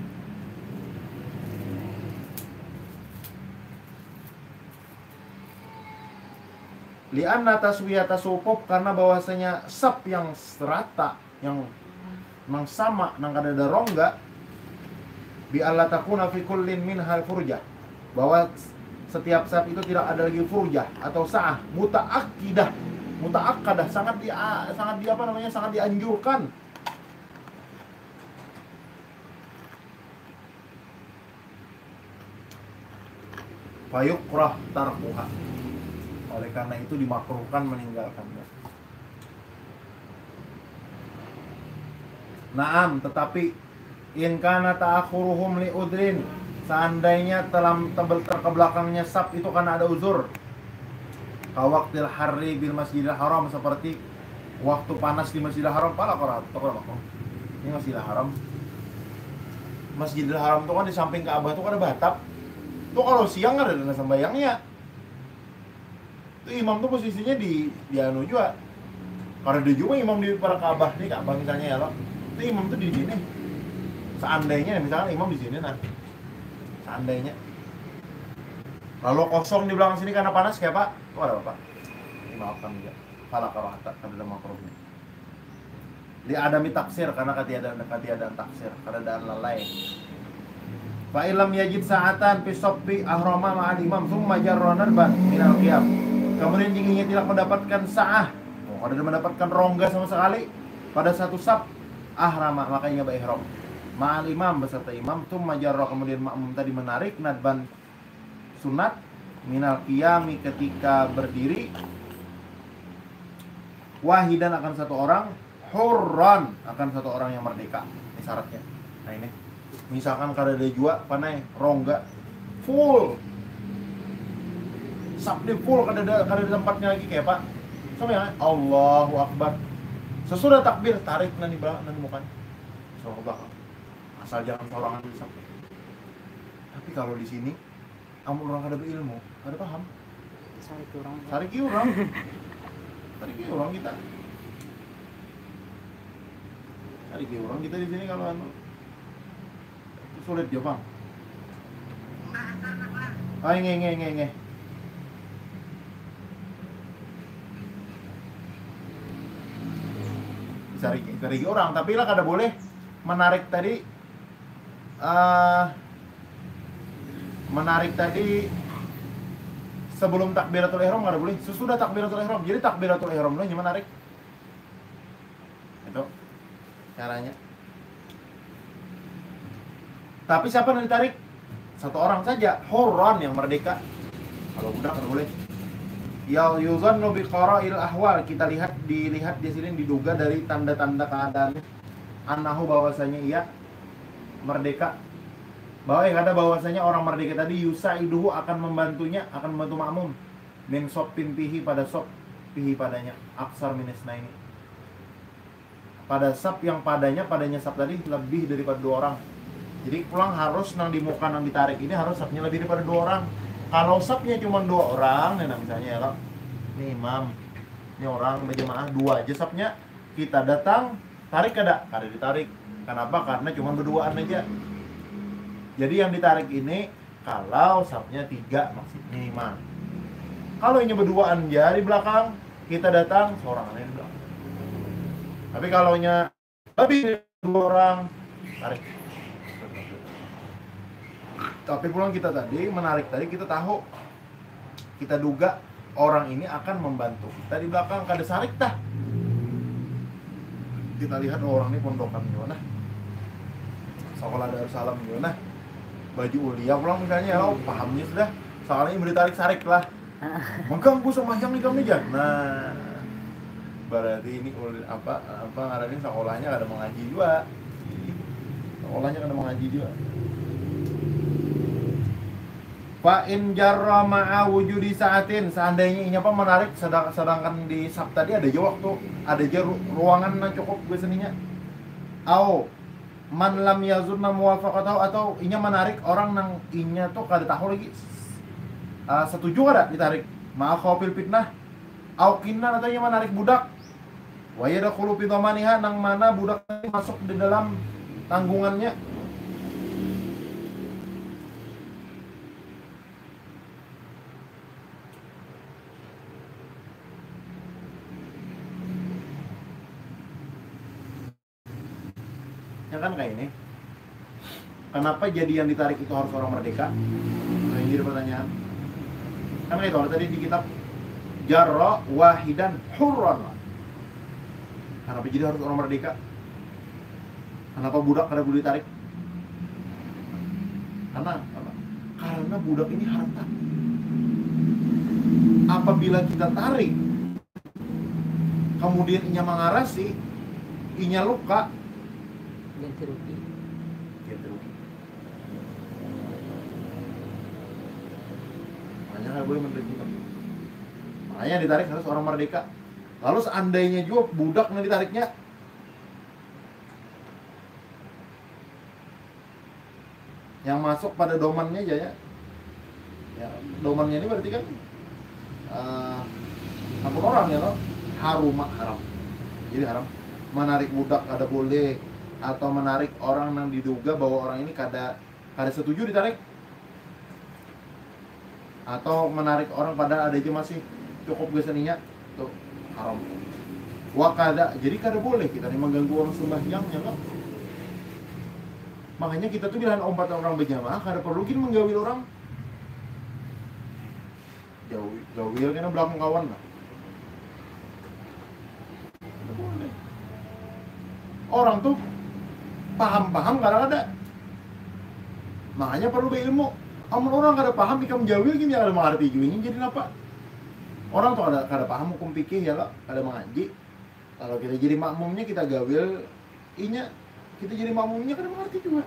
Li'anna taswiyata sufuf, karena bahwasanya saf yang serata, yang sama nang kada ada rongga, bi alla takuna fi kullin minhal furjah, bahwa setiap saf itu tidak ada lagi furjah atau sa'ah, muta'akkadah, sangat dianjurkan. Fayukrah tarkuha, oleh karena itu dimakruhkan meninggalkannya. Naam, tetapi in kana ta'akhuruhum li udrin, seandainya terkebelakangnya saf itu karena ada uzur, kawaktil harri bil masjidil haram, seperti waktu panas di Masjidil Haram, ini Masjidil Haram. Masjidil Haram itu kan di samping Ka'bah itu kan ada batap. Tuh kalau siang ada dana sembayangnya. Itu imam tuh posisinya di anu juga. Karena dia juga imam di para Ka'bah nih, Ka'bah misalnya ya loh. Itu imam tuh di sini. Seandainya misalnya imam di sini nah. Seandainya. Lalu kosong di belakang sini karena panas kayak Pak. Tuh ada Bapak. Dimaafkan juga. Fala karahata kada makruhnya. Li adami taksir, karena ketiadaan taksir, keadaan lalai. Fa illam yajid sa'atan fi saffi ahrama ma'al imam thumma jarra narban minal qiyam. Kemudian jika tidak mendapatkan sa'ah, tidak mendapatkan rongga sama sekali pada satu saf, ahrama, makanya ihram ma'al imam, beserta imam, thumma jarra, kemudian makmum tadi menarik nadban sunat minal qiyami, ketika berdiri, wahidan, akan satu orang, hurran, akan satu orang yang merdeka. Ini syaratnya. Nah ini misalkan kada ada jua panai rongga full sabdi full, kada ada tempatnya lagi kayak Pak sama ya, Allahu Akbar, sesudah takbir tarik nanti mukan so ke belakang, asal jangan sorangan di sabdi. Tapi kalau di sini amun orang kada berilmu, kada paham, sariki orang kita di sini kalau anu sulit ya Bang. Nge. Cari orang, tapi lah kada boleh menarik tadi sebelum takbiratul ihram kada boleh, sesudah takbiratul ihram. Jadi takbiratul ihram lo menarik. Itu caranya. Tapi siapa yang ditarik? Satu orang saja, hurran, yang merdeka. Kalau budak kan boleh. Ya yuzannu bi qara'il ahwal, kita dilihat di sini, diduga dari tanda-tanda keadaan annahu, bahwasanya ia merdeka. Bahwa yang ada bahwasanya orang merdeka tadi yusaiduhu, akan membantunya, akan membantu makmum min soppin pihi, pada sop pihi padanya, aksar minisna ini, pada sap yang padanya sap tadi lebih daripada 2 orang. Jadi pulang harus nang di muka nang ditarik ini harus sapnya lebih daripada 2 orang. Kalau sapnya cuma 2 orang, nah misalnya ya lo, ini imam, ini orang berjamaah 2 aja sapnya, kita datang tarik kada ditarik. Kenapa? Karena cuma berduaan aja. Jadi yang ditarik ini kalau sapnya 3 maksudnya minimal. Kalau ini berduaan jari belakang, kita datang seorang aja di belakang. Tapi kalau nya lebih 2 orang, tarik. Tapi pulang kita tadi menarik tadi, kita tahu, kita duga orang ini akan membantu kita di belakang, kada sarik dah. Kita lihat orang ini pondokan gimana, sekolah Darussalam gimana, baju ulia pulang misalnya, pahamnya sudah, soalnya beri tarik sarik lah, mengganggu semacam nih jan. Nah, berarti ini apa ngarahin sekolahnya kada mengaji juga, Fa in jarra ma'a wujudi sa'atin, seandainya ini apa menarik sedangkan di sab tadi ada aja waktu, ada aja ruangan yang cukup biasanya. Au man lam yazunna muwafaqatahu, atau inya menarik orang nang inya tuh kada tahu lagi setuju kada ditarik ma'a khawfil fitnah. Au kinna, atau inya menarik budak Wa yadkhulu fi dhamaniha nang mana budak masuk di dalam tanggungannya. Ya kan kayak ini. Kenapa jadi yang ditarik itu harus orang merdeka? Nah, ini jadi pertanyaan. Kan itu tadi di kitab jarra wahidan hurran. Kenapa jadi harus orang merdeka? Kenapa budak kada boleh ditarik? Karena budak ini harta. Apabila kita tarik, kemudian inya mengarasi, inya luka, ganti rugi. Makanya nggak boleh menderita. Makanya ditarik harus orang merdeka. Lalu seandainya juga budak yang ditariknya, yang masuk pada domannya aja ya. Ya, domannya ini berarti kan apa orang ya loh, haram. Jadi haram. Menarik budak ada boleh, atau menarik orang yang diduga bahwa orang ini kada setuju ditarik, atau menarik orang pada ada aja masih cukup geseninya, tuh haram. Wakada, jadi kada boleh kita nih mengganggu orang sembahyang ya kan. Makanya kita tuh bilang ompatan orang berjamaah kada perlu kita menggawil orang. Gawil kena belakang kawan lah. Kada boleh. Orang tuh paham kadang-kadang. Makanya perlu berilmu. Amun orang kada paham ikam jawil gini kada mengerti juga ini jadi apa? Orang tuh kada paham hukum fikih ya lah, kada mengaji. Kalau kita jadi makmumnya kita gawil, inya kita jadi makmumnya kada mengerti juga.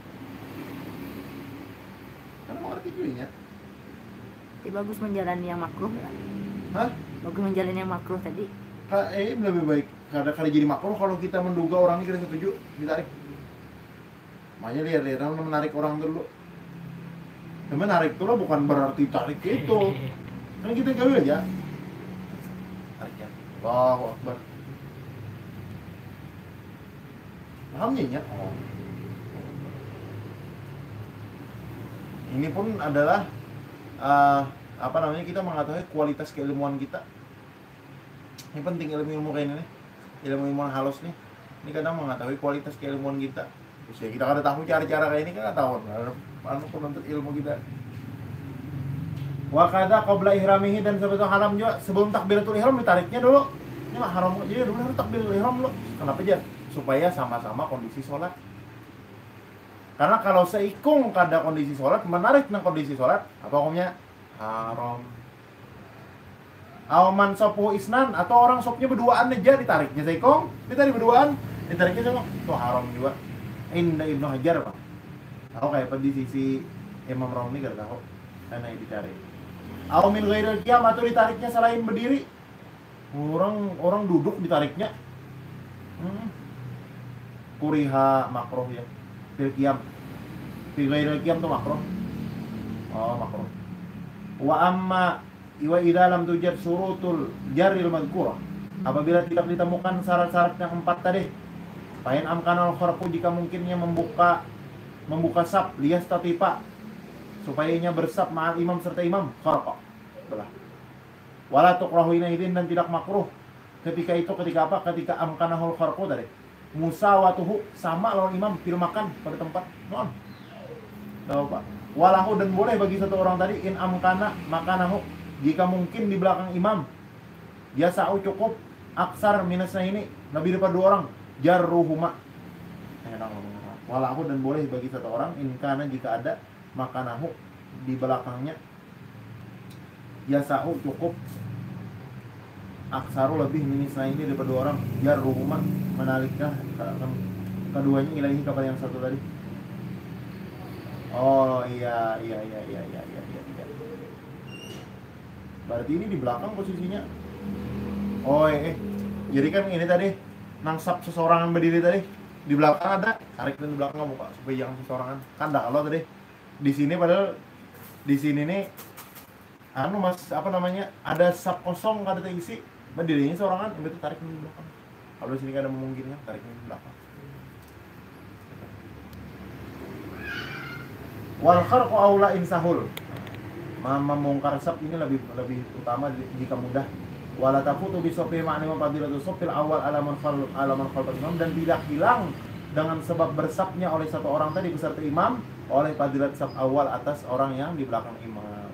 Kada mengerti juga inya. Bagus menjalani yang makruh kan? Hah? Bagus menjalani yang makruh tadi. Lebih baik kada jadi makruh kalau kita menduga orang ini kada setuju ditarik. Makanya lihat menarik orang dulu. Menarik itu lah bukan berarti tarik itu. Kan kita gawil aja. Tariknya. Allahu Akbar. Pahamnya ya? Oh. Ini pun adalah kita mengetahui kualitas keilmuan kita. Ini penting ilmu kayak ini nih. Ilmu halus nih. Ini kadang mengetahui kualitas keilmuan kita. Terus ya kita kada tahu cara-cara kayak ini kan kada tahu. Anu penuntut ilmu kita. Wa kada qabla ihramihi, dan sebelum haram juga sebelum takbiratul ihram ditariknya dulu. Ini mah haram jadi dulu harus takbiratul ihram dulu. Kenapa aja? Supaya sama-sama kondisi sholat. Karena kalau seikung kada kondisi sholat, menarik nang kondisi sholat, apa hukumnya? Haram. Awaman sopu isnan, atau orang sopnya berduaan aja ditariknya seikung, ditarik berduaan, ditariknya sama, itu haram juga. Indah Ibnu Hajar Pak. Tahu kayak apa di sisi Imam Romli kada tahu. Karena yang ditarik. Aw min ghairil qiyam, atau ditariknya selain berdiri. Orang duduk ditariknya. Kuriha makruh ya. Fil qiyam. Fi ghairil qiyam tuh makruh. Oh, makruh. Wa amma wa idza lam tujad surutul jarril madhkurah. Apabila tidak ditemukan syarat-syarat yang 4 tadi. Fain amkanal kharqu, jika mungkinnya membuka saf lias tatipa supaya ianya bersaf ma'al imam serta imam kharqa. Belah. Wala tukrahu inaidin, dan tidak makruh ketika apa? Ketika amkanahul kharqu tadi. Musawatuhu, sama lawan imam fil makan pada tempat. Mohon. Tahu Pak. Walahu, dan boleh bagi satu orang tadi in amkana makanahu, jika mungkin di belakang imam. Biasa'u cukup aksar minusnya ini lebih daripada 2 orang. Jarruhuma. Walahu, dan boleh bagi satu orang in kana, jika ada makanahu di belakangnya. Biasa'u cukup aksaru lebih minusnya ini daripada 2 orang. Jarruhuma, menaliknya keduanya ilahi kepada yang satu tadi. Oh iya. Berarti ini di belakang posisinya. Oh jadi kan ini tadi nangsap seseorangan berdiri tadi di belakang ada, tarik di belakang kamu Pak supaya jangan seseorangan. Kan dah kalau tadi di sini, padahal di sini nih ada sap kosong kada terisi, berdirinya seorangan, itu tarik di belakang. Kalau di sini kan ada memungkinkan, tariknya ke belakang. Wal kharqu aula insahul. Membongkar sab ini lebih utama jika mudah. Wala tafutu bi sofi ma'ni fadilatu sofil awal alaman khalfal imam, dan tidak hilang dengan sebab bersabnya oleh satu orang tadi beserta imam oleh fadilat sab awal atas orang yang di belakang imam.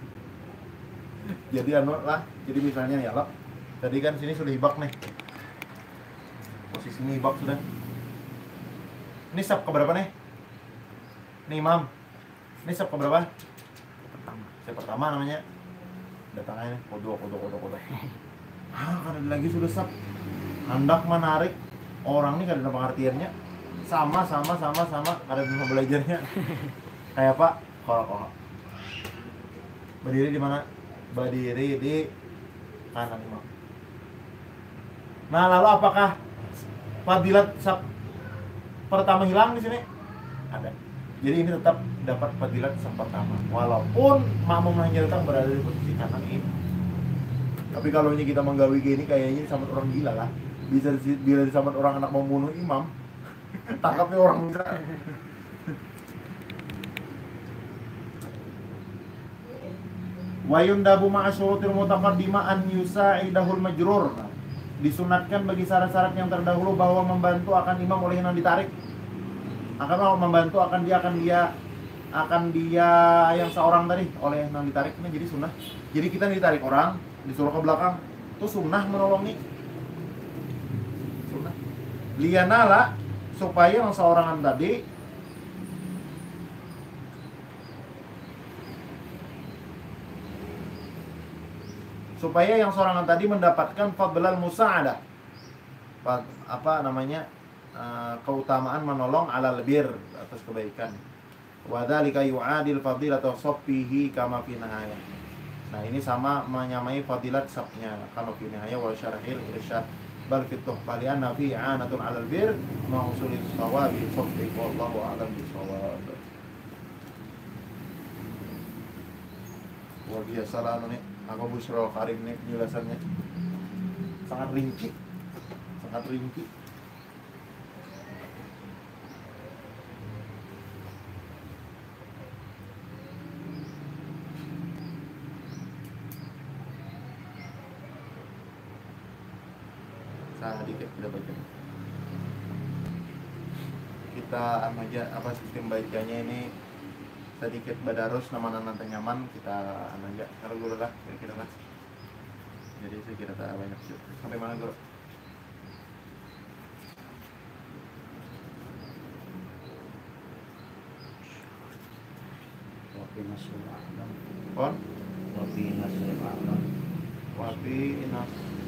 Jadi jadi misalnya ya lah, tadi kan sini sudah hibak nih, posisinya hibak sudah. Ini sab keberapa nih? Nih imam, ini sab keberapa? Sab pertama namanya. Datangnya kodok. Karena lagi sudah sab, hendak menarik orang nih, karena pengertiannya sama karena bisa belajarnya kayak Pak kalau berdiri di mana? Berdiri di kanan imam. Nah, lalu apakah fadilat sab pertama hilang di sini? Ada. Jadi ini tetap dapat fadilat sab pertama walaupun makmum hanya datang berada di posisi kanan ini. Tapi kalau ini kita menggawi gini kayaknya sama orang gila lah. Bisa bila disambut orang anak membunuh imam, tangkapnya orang bisa. Wa yundabu ma'a syurutil mutaqaddimah an yusa'idahul majrur. Disunatkan bagi syarat-syarat yang terdahulu bahwa membantu akan imam oleh yang ditarik. Akan membantu akan dia yang seorang tadi oleh yang ditarik. Ini jadi sunnah. Jadi kita ditarik orang, disuruh ke belakang, itu sunnah menolongi. Sunnah. Lianala supaya yang seorang tadi mendapatkan fadlal musa'adah, keutamaan menolong alal bir, atas kebaikan. Wa dzalika yu'adil fadilata saffihi kama fi nihayah. Nah, ini sama menyamai fadilat sabnya kama fi nihayah wa syarhil irsyad bal fi tuhfa li anna fi i'anatun alal bir ma usulis shawabi saffi wallahu a'lam bisawab. Luar biasa lah nih. Aku Busro Karim nih penjelasannya sangat rinci. Sedikit kita baca. Kita aja sistem bacanya ini sedikit badarus nama nanti nyaman kita aja kalau guru lah kira-kira lah. Jadi saya kira tak banyak sampai mana guru? Wafi nasul a'lam. On? Wafi nasul a'lam. Wafi inas.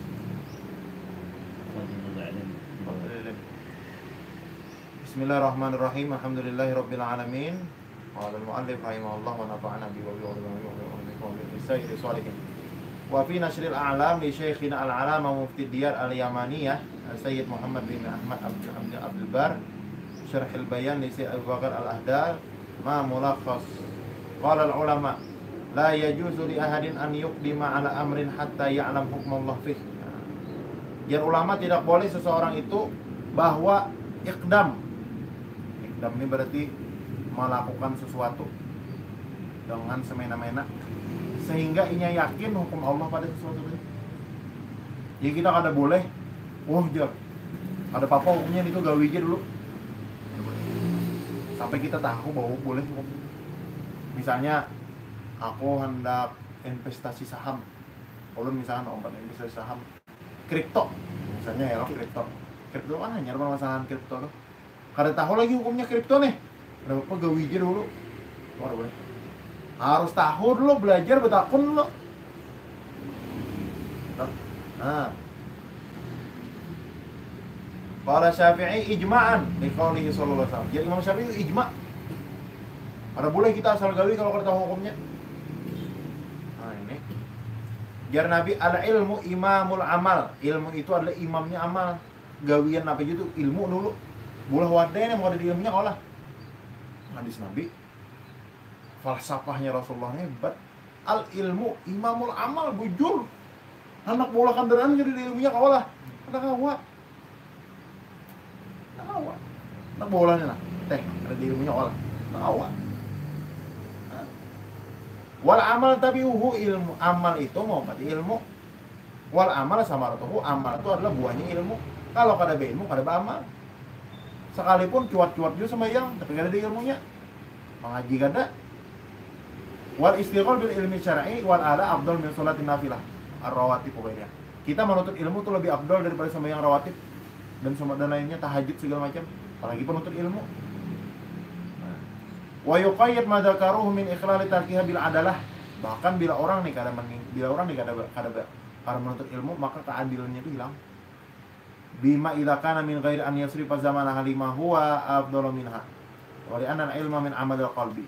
Bismillahirrahmanirrahim. Alhamdulillahirabbil alamin. Qala al-mu'allif rahimahullah wa nafa'ana bi wa bi salihin. Wa fi nashril a'lam li syekhina al-alama mufti diyar al-yamaniyah Sayyid Muhammad bin Ahmad Abdul Bar syarh al-bayan li Sayyid Abu Bakar al-Ahdar ma mulakhas. Qala al-ulama la yajuzu li ahadin an yuqdima ala amrin hatta ya'lam hukmallah fih. Biar ulama tidak boleh seseorang itu bahwa iqdam ini berarti melakukan sesuatu dengan semena-mena sehingga inya yakin hukum Allah pada sesuatu itu. Jadi kita kada boleh, ada apa hukumnya itu gawi aja dulu sampai kita tahu bahwa boleh hukum. Misalnya aku hendak investasi saham, kalau misalnya investasi saham kripto, misalnya ya kripto kan hanya permasalahan kripto tuh. Kada tahu lagi hukumnya kripto nih. Kenapa gawi aja dulu? Boleh. Harus tahu dulu, belajar betakun dulu. Nah. Qala Syafi'i ijma'an li qoulihi sallallahu alaihi wasallam. Jadi Imam Syafi'i ijma'. Ada boleh kita asal gawi kalau kada tahu hukumnya. Nah, ini. Biar Nabi al-ilmu imamul amal. Ilmu itu adalah imamnya amal. Gawian apa itu ilmu dulu. Boleh wadahnya mau ada di ilmunya olah. Hadis Nabi, falsafahnya Rasulullah hebat. Al ilmu imamul amal, bujur. Anak bola kendaraan jadi di ilmunya kaulah. Ada kawa. Tawa. Tak bola nih lah. Teh, ada di ilmunya olah. Tawa. Wal amal tabi'uhu ilmu. Amal itu mau berarti ilmu. Wal amal samaratuhu, amal itu adalah buahnya ilmu. Kalau kada ilmu, kada amal. Sekalipun cuat-cuat juga sembahyang, tapi kada ada ilmunya. Mengaji kada. Wal istighol bil ilmi syar'i wal ala afdal min sholatin nafilah. Ar-rawatib pokoknya. Kita menuntut ilmu itu lebih afdal daripada sembahyang rawatib dan lainnya, tahajud segala macam. Apalagi penuntut ilmu. Wa yuqayyid ma dzakaruhu min ikhlali tarkiha bil adalah. Bahkan bila orang nih kada menuntut ilmu, maka keadilannya itu hilang. Bima idza kana min ghairi an yasrifa zamana halima huwa afdalu minha. Wa li anna al-ilma min amalil qalbi.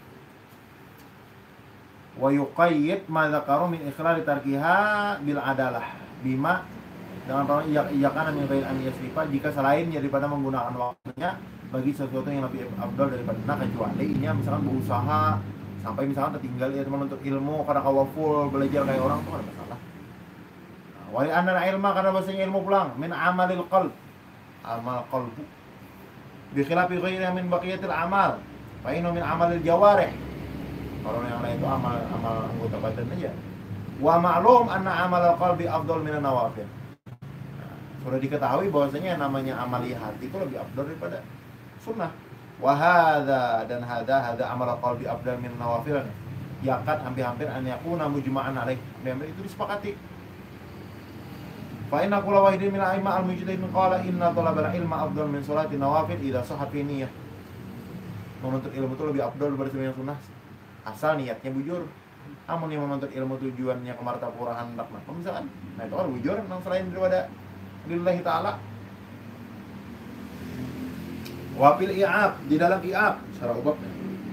Wa yuqayyid ma dzakaruhu min ikhlali tarkiha bil adalah. Bima dengan perkataan iya kana min ghairi an yasrifa, jika selain daripada menggunakan waktunya bagi sesuatu yang lebih afdal daripada, nah kecuali ini misalkan berusaha sampai misalkan tertinggal ya menuntut ilmu karena full belajar kayak orang tuh ada masalah. Wali anna ilma karena bahasanya ilmu pulang min amalil qalb, amal qalbu bi khilafi ghairiha min baqiyatil amal fa inna min amalil jawarih. Kalau yang lain itu amal anggota badan aja. Wa ma'lum anna amal qalbi afdal min an-nawafil. Sudah diketahui bahwasanya namanya amali hati itu lebih afdal daripada sunnah. Wahada dan hada amal qalbi afdal min nawafil. Yakat hampir-hampir an yakuna mujma'an alaih. Memang itu disepakati. Fa inna kulla wahidin min a'imma al-mujtahidin qala inna talabal ilma afdal min sholati nawafil idza sahhat fi niyyah. Menuntut ilmu itu lebih afdal daripada sembahyang sunnah asal niatnya bujur. Amun yang menuntut ilmu tujuannya ke martapura hendak misalkan, nah itu kan bujur nang selain daripada lillahi ta'ala. Wafil i'ab, di dalam i'ab secara ubabnya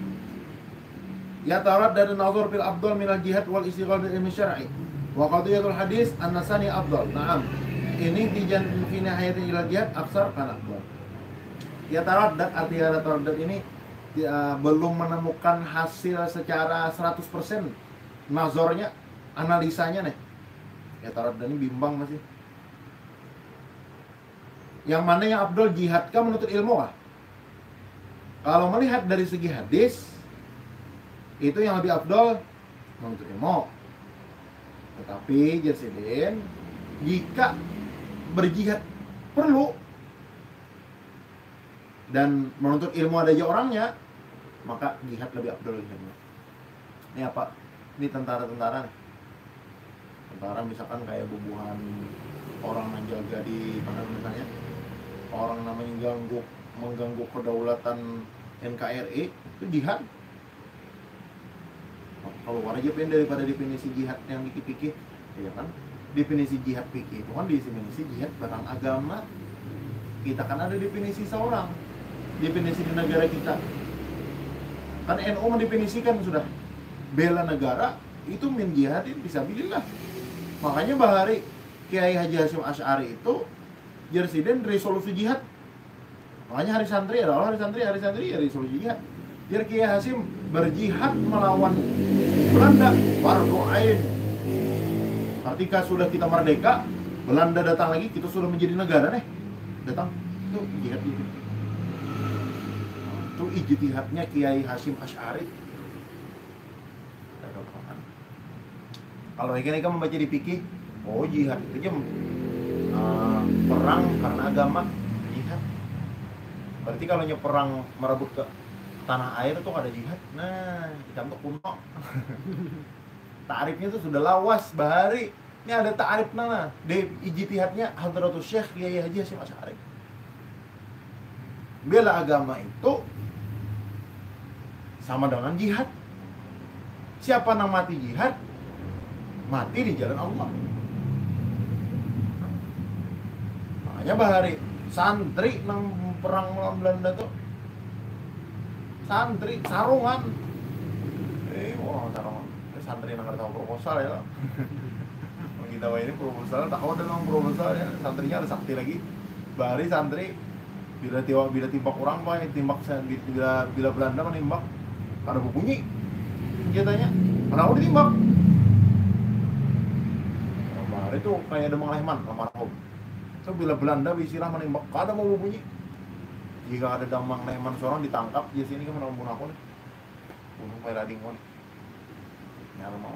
ya tarat dan nazar fil afdal min al-jihad wal istighal bil ilmi syar'i wa qadiyatul hadis an-nasani afdal. Naam, ini di fi nihayatil ila jihad aksar kan afdal. Ya tarat dan arti tarat ini belum menemukan hasil secara 100% nazarnya, analisanya nih. Ya tarat dan ini bimbang masih. Yang mana yang afdal, jihad kah menuntut ilmu kah? Kalau melihat dari segi hadis, itu yang lebih afdal menuntut ilmu. Tetapi Jasidin, jika berjihad perlu dan menuntut ilmu ada aja orangnya, maka jihad lebih afdal dari ilmu. Ini apa? Ini tentara-tentara nih. Tentara misalkan kayak bubuhan orang menjaga di mana misalnya, orang namanya mengganggu kedaulatan NKRI, itu jihad. Kalau aja pengen daripada definisi jihad yang dikit-dikit, ya kan? Definisi jihad pikir itu kan definisi jihad barang agama. Kita kan ada definisi seorang, definisi di negara kita. Kan NU mendefinisikan sudah bela negara itu min jihadin fisabilillah. Makanya bahari Kiai Haji Hasyim Asy'ari itu jersiden resolusi jihad. Makanya hari santri adalah hari santri ya resolusi jihad. Biar Kiai Hasyim berjihad melawan Belanda, fardu ain. Ketika sudah kita merdeka, Belanda datang lagi, kita sudah menjadi negara nih. Datang, itu jihad itu. Itu ijtihadnya Kiai Hasyim Asy'ari. Kalau mereka membaca di fikih, oh jihad itu aja perang karena agama, jihad. Berarti kalau perang merebut ke tanah air itu ada jihad. Nah, kita untuk kuno. Ta'rifnya itu sudah lawas bahari. Ini ada ta'rif nana. Di ijtihadnya Hadratus Syekh Kiai Haji Hasyim Asy'ari. Bela agama itu sama dengan jihad. Siapa yang mati jihad? Mati di jalan Allah. Makanya bahari santri nang perang melawan Belanda tuh santri sarungan. Orang sarungan. Santri nang tahu proposal ya. Kita ini proposal, tahu ada nang proposal ya. Santrinya ada sakti lagi. Bahari santri bila timbak orang pak, bila Belanda menembak, ada bunyi senjatanya. Kenapa ditimbak? Bahari itu kayak ada menglehman, almarhum. So bila Belanda bisilah menembak, kada mau bunyi. Jika ada damang na eman seorang ditangkap di sini kan bunuh aku nih. Bunuh merading ko nih. Nyala mau.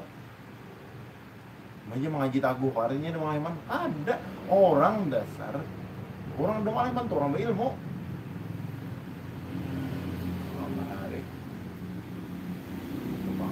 Maja mengaji taguh parinya ada mga iman. Ada orang dasar. Orang ada mga iman tuh orang berilmu. Menarik. Coba.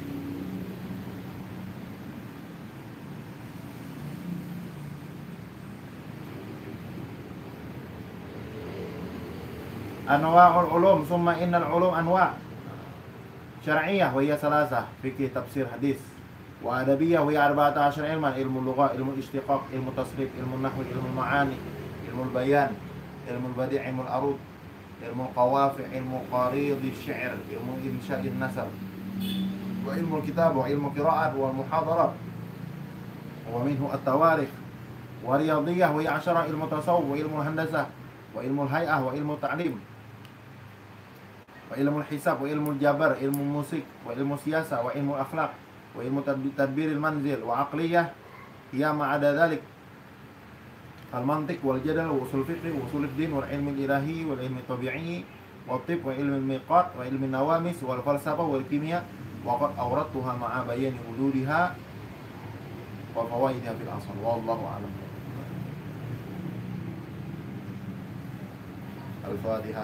Anwa'ul ulum summa innal ulum anwa' syar'iyyah wa hiya salasah fikih tafsir hadis wa adabiyyah wa hiya 14 ilman ilmu lughah ilmu istiqaq ilmu tasrif ilmu nahwu ilmu ma'ani ilmu bayan ilmu badi' ilmu arud ilmu qawafi ilmu qarid asy-syi'r ilmu insya'in nasr wa ilmu kitab wa ilmu qira'at wal muhadarat wa minhu at-tawarikh wa riyadhiyyah wa hiya 10 ilmu tasawuf wa ilmu handasah wa ilmu hay'ah wa ilmu ta'lim wa ilmu hisab wa ilmu jabar ilmu musik wa ilmu siyasa wa ilmu akhlaq wa ilmu tadbiril manzil wa aqliyah hiya ma ada dhalik al mantiq wal jadal wa usul fiqh wa usul din wal ilmi ilahi wal ilmi tabi'i wa tib wa ilmi miqat wa ilmi nawamis wal falsafah wal kimia wa qad awradtuha ma'a bayani hududiha wa fawaidiha fil asl wallahu a'lam. Al-Fatihah.